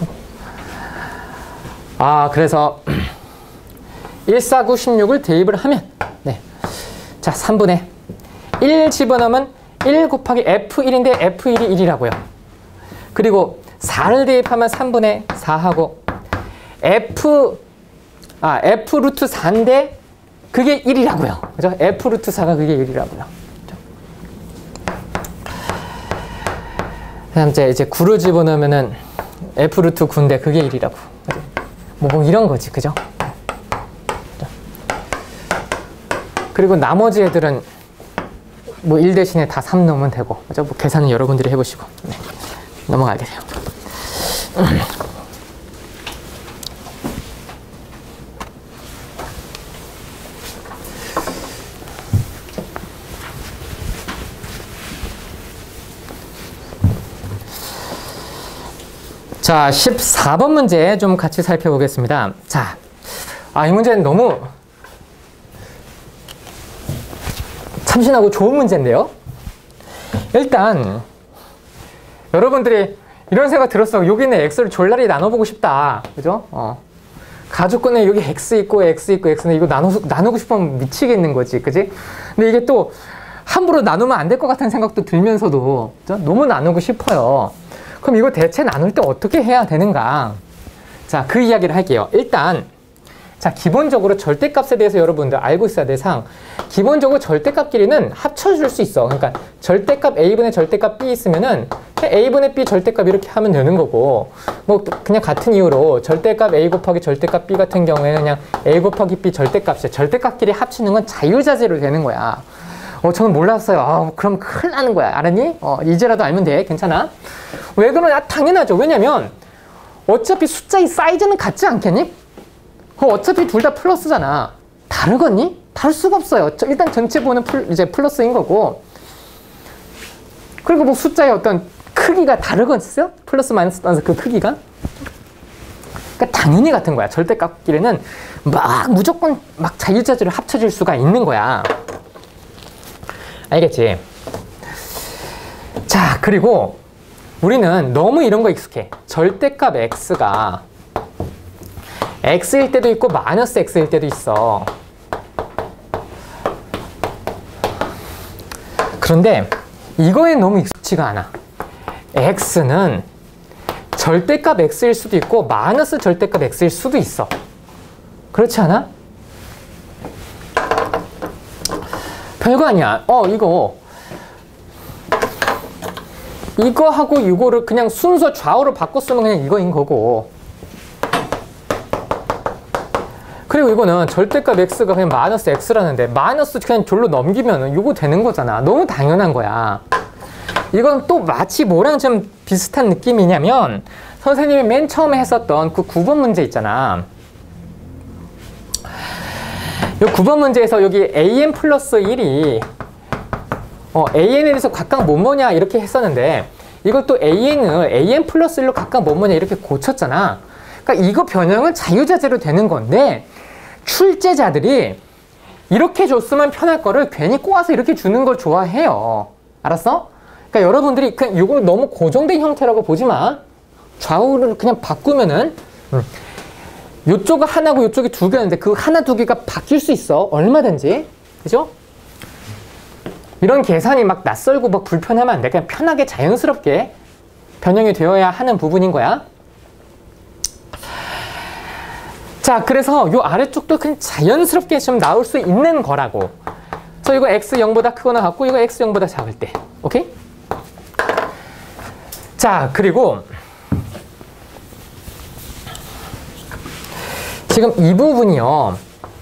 Speaker 1: 아, 그래서 일, 사, 구, 십육을 대입을 하면 네. 자, 삼분의 일 집어넣으면 일 곱하기 에프 일인데 에프 일이 일이라고요. 그리고 사를 대입하면 삼분의 사하고 F 아, F 루트 사인데 그게 일이라고요. 그죠? F 루트 사가 그게 일이라고요. 그 다음 이제 구를 집어넣으면은 F 루트 구인데 그게 일이라고. 뭐, 뭐 이런 거지. 그죠? 그리고 나머지 애들은 뭐 일 대신에 다 삼 넣으면 되고. 그죠? 뭐 계산은 여러분들이 해보시고. 네. 넘어가게 돼요. 자, 십사 번 문제 좀 같이 살펴보겠습니다. 자, 아, 이 문제는 너무 참신하고 좋은 문제인데요. 일단 여러분들이 이런 생각 들었어. 여기 있는 x를 졸라리 나눠보고 싶다. 그죠? 어. 가족권에 여기 x 있고 x 있고 x는 이거 나누, 나누고 싶으면 미치겠는 거지. 그지? 근데 이게 또 함부로 나누면 안 될 것 같다는 생각도 들면서도 그죠? 너무 나누고 싶어요. 그럼 이거 대체 나눌 때 어떻게 해야 되는가? 자, 그 이야기를 할게요. 일단 자, 기본적으로 절대값에 대해서 여러분들 알고 있어야 될 사항. 기본적으로 절대값끼리는 합쳐줄 수 있어. 그러니까 절대값 A분의 절대값 B 있으면은 A분의 B 절대값 이렇게 하면 되는 거고, 뭐 그냥 같은 이유로 절대값 A 곱하기 절대값 B 같은 경우에는 그냥 A 곱하기 B 절대값이야. 절대값끼리 합치는 건 자유자재로 되는 거야. 어, 저는 몰랐어요. 아, 그럼 큰일 나는 거야. 알았니? 어, 이제라도 알면 돼. 괜찮아? 왜 그러냐? 당연하죠. 왜냐면 어차피 숫자의 사이즈는 같지 않겠니? 어차피 둘 다 플러스잖아. 다르겠니? 다를 수가 없어요. 일단 전체 보는 플, 이제 플러스인 거고. 그리고 뭐 숫자의 어떤 크기가 다르겠어요? 플러스 마이너스 그 크기가? 그러니까 당연히 같은 거야. 절대값끼리는 막 무조건 막 자유자재로 합쳐질 수가 있는 거야. 알겠지? 자, 그리고 우리는 너무 이런 거 익숙해. 절대값 x가 x일 때도 있고 마이너스 x일 때도 있어. 그런데 이거에 너무 익숙치가 않아. x는 절대값 x일 수도 있고 마이너스 절대값 x일 수도 있어. 그렇지 않아? 별거 아니야. 어, 이거 이거하고 이거를 그냥 순서 좌우로 바꿔 쓰면 그냥 이거인 거고. 그리고 이거는 절대값 x가 그냥 마이너스 x라는데 마이너스 그냥 졸로 넘기면은 이거 되는 거잖아. 너무 당연한 거야. 이건 또 마치 뭐랑 좀 비슷한 느낌이냐면 선생님이 맨 처음에 했었던 그 구 번 문제 있잖아. 요 구 번 문제에서 여기 에이엔 플러스 일이 어, 에이엔에 대해서 각각 뭐뭐냐 이렇게 했었는데 이것도 에이엔을 에이엔 플러스 일로 각각 뭐뭐냐 이렇게 고쳤잖아. 그러니까 이거 변형은 자유자재로 되는 건데 출제자들이 이렇게 줬으면 편할 거를 괜히 꼬아서 이렇게 주는 걸 좋아해요. 알았어? 그러니까 여러분들이 그냥 이걸 너무 고정된 형태라고 보지 마. 좌우를 그냥 바꾸면은 음. 요쪽은 하나고 요쪽이 두 개였는데 그 하나 두 개가 바뀔 수 있어. 얼마든지. 그죠? 이런 계산이 막 낯설고 막 불편하면 안 돼. 그냥 편하게 자연스럽게 변형이 되어야 하는 부분인 거야. 자, 그래서 요 아래쪽도 그냥 자연스럽게 좀 나올 수 있는 거라고. 저 이거 x 영보다 크거나 같고 이거 x 영보다 작을 때. 오케이? 자, 그리고 지금 이 부분이요.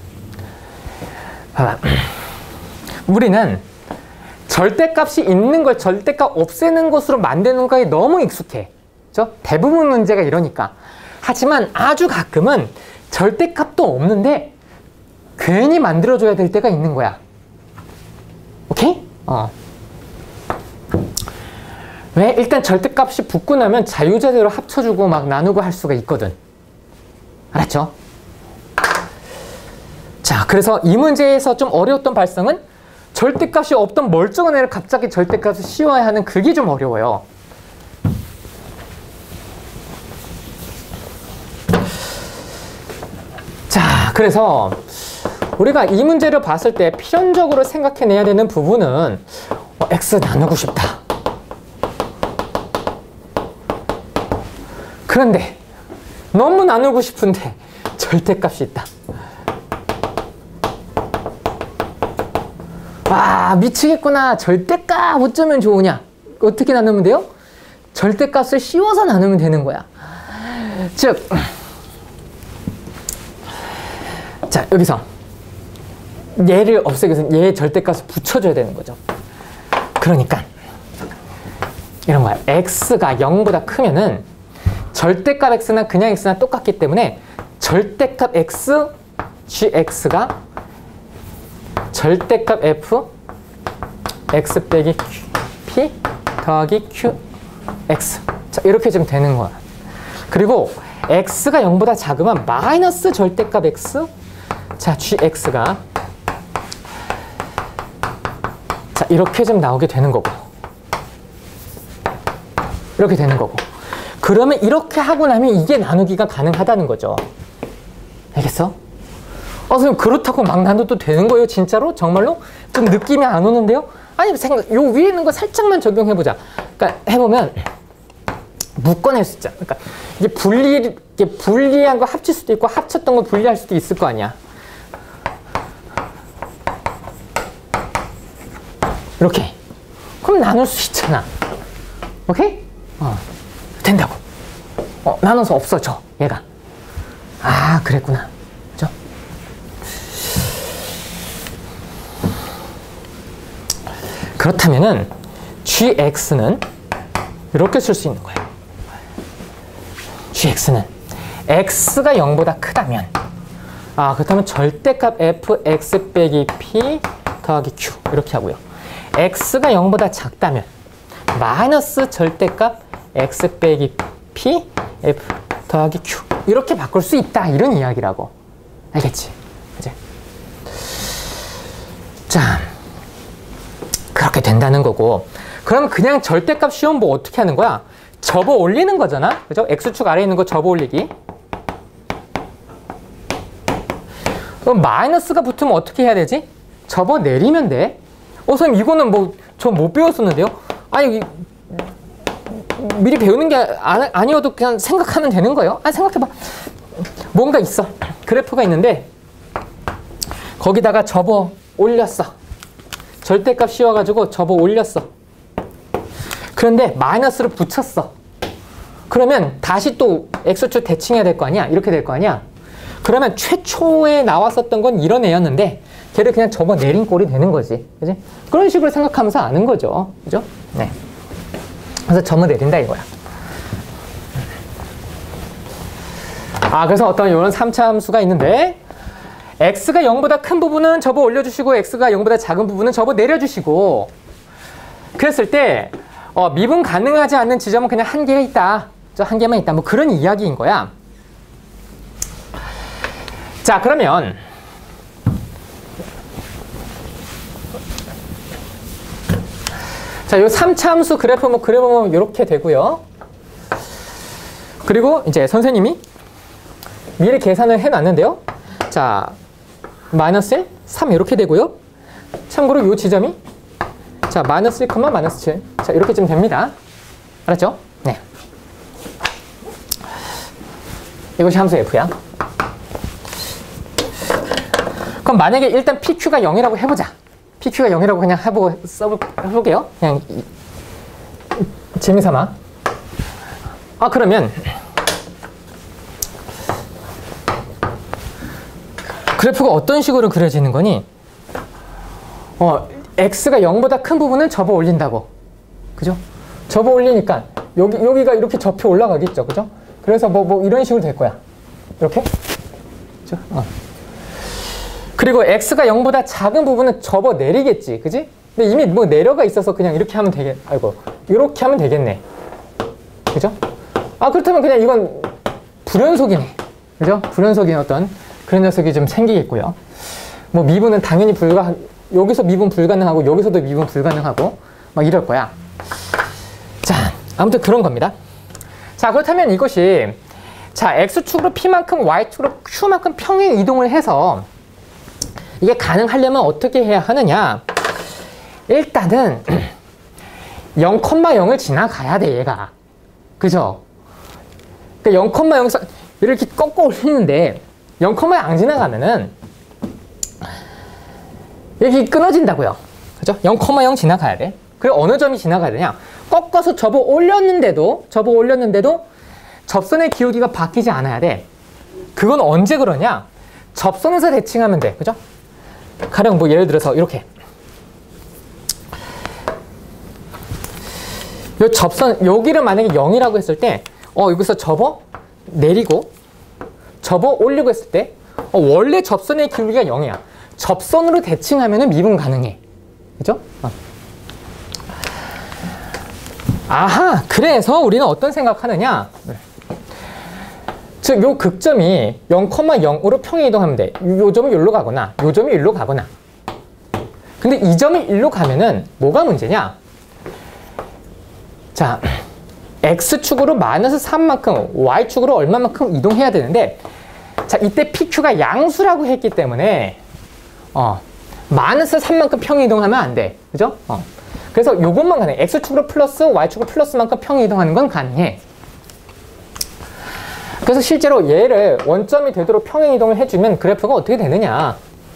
Speaker 1: 아, 우리는 절대값이 있는 걸 절대값 없애는 것으로 만드는 거에 너무 익숙해. 그죠? 대부분 문제가 이러니까. 하지만 아주 가끔은 절대값도 없는데 괜히 만들어줘야 될 때가 있는 거야. 오케이? 어. 왜? 일단 절대값이 붙고 나면 자유자재로 합쳐주고 막 나누고 할 수가 있거든. 알았죠? 자, 그래서 이 문제에서 좀 어려웠던 발상은 절대값이 없던 멀쩡한 애를 갑자기 절대값을 씌워야 하는 그게 좀 어려워요. 자, 그래서 우리가 이 문제를 봤을 때 필연적으로 생각해내야 되는 부분은 어, x 나누고 싶다. 그런데 너무 나누고 싶은데 절대값이 있다. 와, 미치겠구나. 절대값 어쩌면 좋으냐? 어떻게 나누면 돼요? 절대값을 씌워서 나누면 되는 거야. 즉, 자, 여기서 얘를 없애기 위해서 얘의 절대값을 붙여줘야 되는 거죠. 그러니까 이런 거야. x가 영보다 크면은 절대값 x나 그냥 x나 똑같기 때문에 절대값 x, gx가 절대값 f, x 빼기 p 더하기 qx. 자, 이렇게 좀 되는 거야. 그리고 x가 영보다 작으면 마이너스 절대값 x, 자, gx가 자, 이렇게 좀 나오게 되는 거고. 이렇게 되는 거고. 그러면 이렇게 하고 나면 이게 나누기가 가능하다는 거죠. 알겠어? 어, 선생님, 그렇다고 막 나눠도 되는 거예요? 진짜로? 정말로? 좀 느낌이 안 오는데요? 아니, 생각, 요 위에 있는 거 살짝만 적용해보자. 그러니까 해보면 묶어낼 수 있잖아. 그러니까 이게 분리, 이게 분리한 거 합칠 수도 있고 합쳤던 거 분리할 수도 있을 거 아니야. 이렇게. 그럼 나눌 수 있잖아. 오케이? 어. 된다고. 어, 나눠서 없어져, 얘가. 아, 그랬구나. 그죠? 그렇다면은 gx는 이렇게 쓸 수 있는 거예요. gx는 x가 영보다 크다면, 아, 그렇다면 절대값 f x 빼기 p 더하기 q 이렇게 하고요. x가 영보다 작다면 마이너스 절대값 x 빼기 p f 더하기 q 이렇게 바꿀 수 있다, 이런 이야기라고. 알겠지? 이제 자, 그렇게 된다는 거고. 그럼 그냥 절대값 시험 뭐 어떻게 하는 거야? 접어 올리는 거잖아. 그죠? x축 아래에 있는 거 접어 올리기. 그럼 마이너스가 붙으면 어떻게 해야 되지? 접어 내리면 돼. 어, 선생님, 이거는 뭐 저 못 배웠었는데요? 아니, 미리 배우는 게 아니어도 그냥 생각하면 되는 거예요. 아, 생각해봐. 뭔가 있어. 그래프가 있는데 거기다가 접어 올렸어. 절대값 씌워가지고 접어 올렸어. 그런데 마이너스를 붙였어. 그러면 다시 또 x축 대칭해야 될 거 아니야? 이렇게 될 거 아니야? 그러면 최초에 나왔었던 건 이런 애였는데 걔를 그냥 접어 내린 꼴이 되는 거지. 그지? 그런 식으로 생각하면서 아는 거죠. 그죠? 네. 그래서 접어 내린다 이거야. 아, 그래서 어떤 이런 삼 차 함수가 있는데 x가 영보다 큰 부분은 접어 올려주시고 x가 영보다 작은 부분은 접어 내려주시고 그랬을 때 어, 미분 가능하지 않는 지점은 그냥 한 개가 있다. 저 한 개만 있다. 뭐 그런 이야기인 거야. 자, 그러면 자, 요 삼 차 함수 그래프 뭐 그려보면 이렇게 되고요. 그리고 이제 선생님이 미리 계산을 해놨는데요. 자, 마이너스 일, 삼 이렇게 되고요. 참고로 요 지점이 자, 마이너스 일, 마이너스 칠. 자, 이렇게쯤 됩니다. 알았죠? 네. 이것이 함수 f야. 그럼 만약에 일단 피큐가 영이라고 해보자. 피큐가 영이라고 그냥 해보, 써보, 해볼게요. 그냥 이, 재미삼아. 아, 그러면 그래프가 어떤 식으로 그려지는 거니? 어, x가 영보다 큰 부분은 접어 올린다고. 그죠? 접어 올리니까 여기, 여기가 이렇게 접혀 올라가겠죠. 그죠? 그래서 뭐, 뭐 이런 식으로 될 거야. 이렇게? 그죠? 어. 그리고 x가 영보다 작은 부분은 접어 내리겠지. 그지? 근데 이미 뭐 내려가 있어서 그냥 이렇게 하면 되겠, 아이고, 이렇게 하면 되겠네. 그죠? 아, 그렇다면 그냥 이건 불연속이네. 그죠? 불연속인 어떤 그런 녀석이 좀 생기겠고요. 뭐 미분은 당연히 불가, 여기서 미분 불가능하고 여기서도 미분 불가능하고 막 이럴 거야. 자, 아무튼 그런 겁니다. 자, 그렇다면 이것이 자, x축으로 p만큼 y축으로 q만큼 평행 이동을 해서 이게 가능하려면 어떻게 해야 하느냐? 일단은 영, 영을 지나가야 돼, 얘가. 그죠? 그러니까 영, 영에서 이렇게 꺾어 올리는데 영, 영 안 지나가면은 이렇게 끊어진다고요. 그죠? 영, 영 지나가야 돼. 그리고 어느 점이 지나가야 되냐? 꺾어서 접어 올렸는데도 접어 올렸는데도 접선의 기울기가 바뀌지 않아야 돼. 그건 언제 그러냐? 접선에서 대칭하면 돼. 그죠? 가령 뭐 예를 들어서 이렇게 요 접선 여기를 만약에 영이라고 했을 때 어 여기서 접어 내리고 접어 올리고 했을 때 어, 원래 접선의 기울기가 영이야. 접선으로 대칭하면은 미분 가능해. 그죠? 어. 아하, 그래서 우리는 어떤 생각하느냐? 즉, 요 극점이 영, 영으로 평행 이동하면 돼. 요 점이 여기로 가거나, 요 점이 여기로 가거나. 근데 이 점이 여기로 가면은 뭐가 문제냐? 자, x축으로 마이너스 삼만큼, y축으로 얼마만큼 이동해야 되는데, 자, 이때 피큐가 양수라고 했기 때문에, 어, 마이너스 삼만큼 평행 이동하면 안 돼. 그죠? 어. 그래서 요것만 가능해. x축으로 플러스, y축으로 플러스만큼 평행 이동하는 건 가능해. 그래서 실제로 얘를 원점이 되도록 평행 이동을 해주면 그래프가 어떻게 되느냐.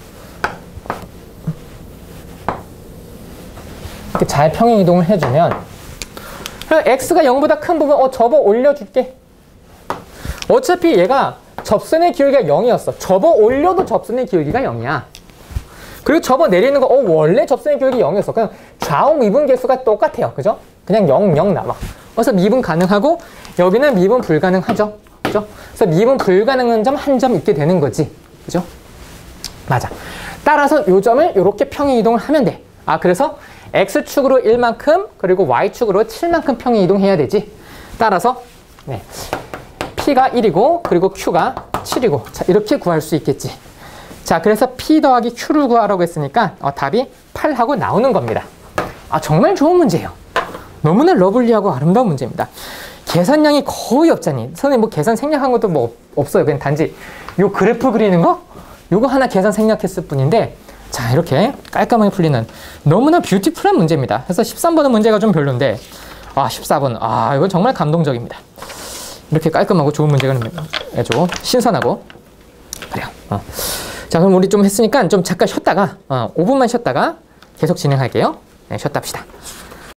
Speaker 1: 이렇게 잘 평행 이동을 해주면 x가 영보다 큰 부분 어 접어 올려줄게. 어차피 얘가 접선의 기울기가 영이었어. 접어 올려도 접선의 기울기가 영이야. 그리고 접어 내리는 거 어 원래 접선의 기울기 영이었어. 그냥 좌우 미분 계수가 똑같아요. 그죠? 그냥 영, 영 나와. 그래서 미분 가능하고 여기는 미분 불가능하죠. 그죠? 그래서 미분 불가능한 점 한 점 있게 되는 거지. 그죠? 맞아. 따라서 요 점을 이렇게 평행 이동을 하면 돼. 아, 그래서 x축으로 일만큼 그리고 y축으로 칠만큼 평행 이동해야 되지. 따라서 네. p가 일이고 그리고 q가 칠이고 자, 이렇게 구할 수 있겠지. 자, 그래서 p 더하기 q를 구하라고 했으니까 어, 답이 팔하고 나오는 겁니다. 아, 정말 좋은 문제예요. 너무나 러블리하고 아름다운 문제입니다. 계산량이 거의 없잖니. 선생님 뭐 계산 생략한 것도 뭐 없어요. 그냥 단지 요 그래프 그리는 거 요거 하나 계산 생략했을 뿐인데 자, 이렇게 깔끔하게 풀리는 너무나 뷰티풀한 문제입니다. 그래서 십삼 번은 문제가 좀 별론데 아, 십사 번 아, 이건 정말 감동적입니다. 이렇게 깔끔하고 좋은 문제가 아주 신선하고 그래요. 어. 자, 그럼 우리 좀 했으니까 좀 잠깐 쉬었다가 어, 오 분만 쉬었다가 계속 진행할게요. 네, 쉬었다 합시다.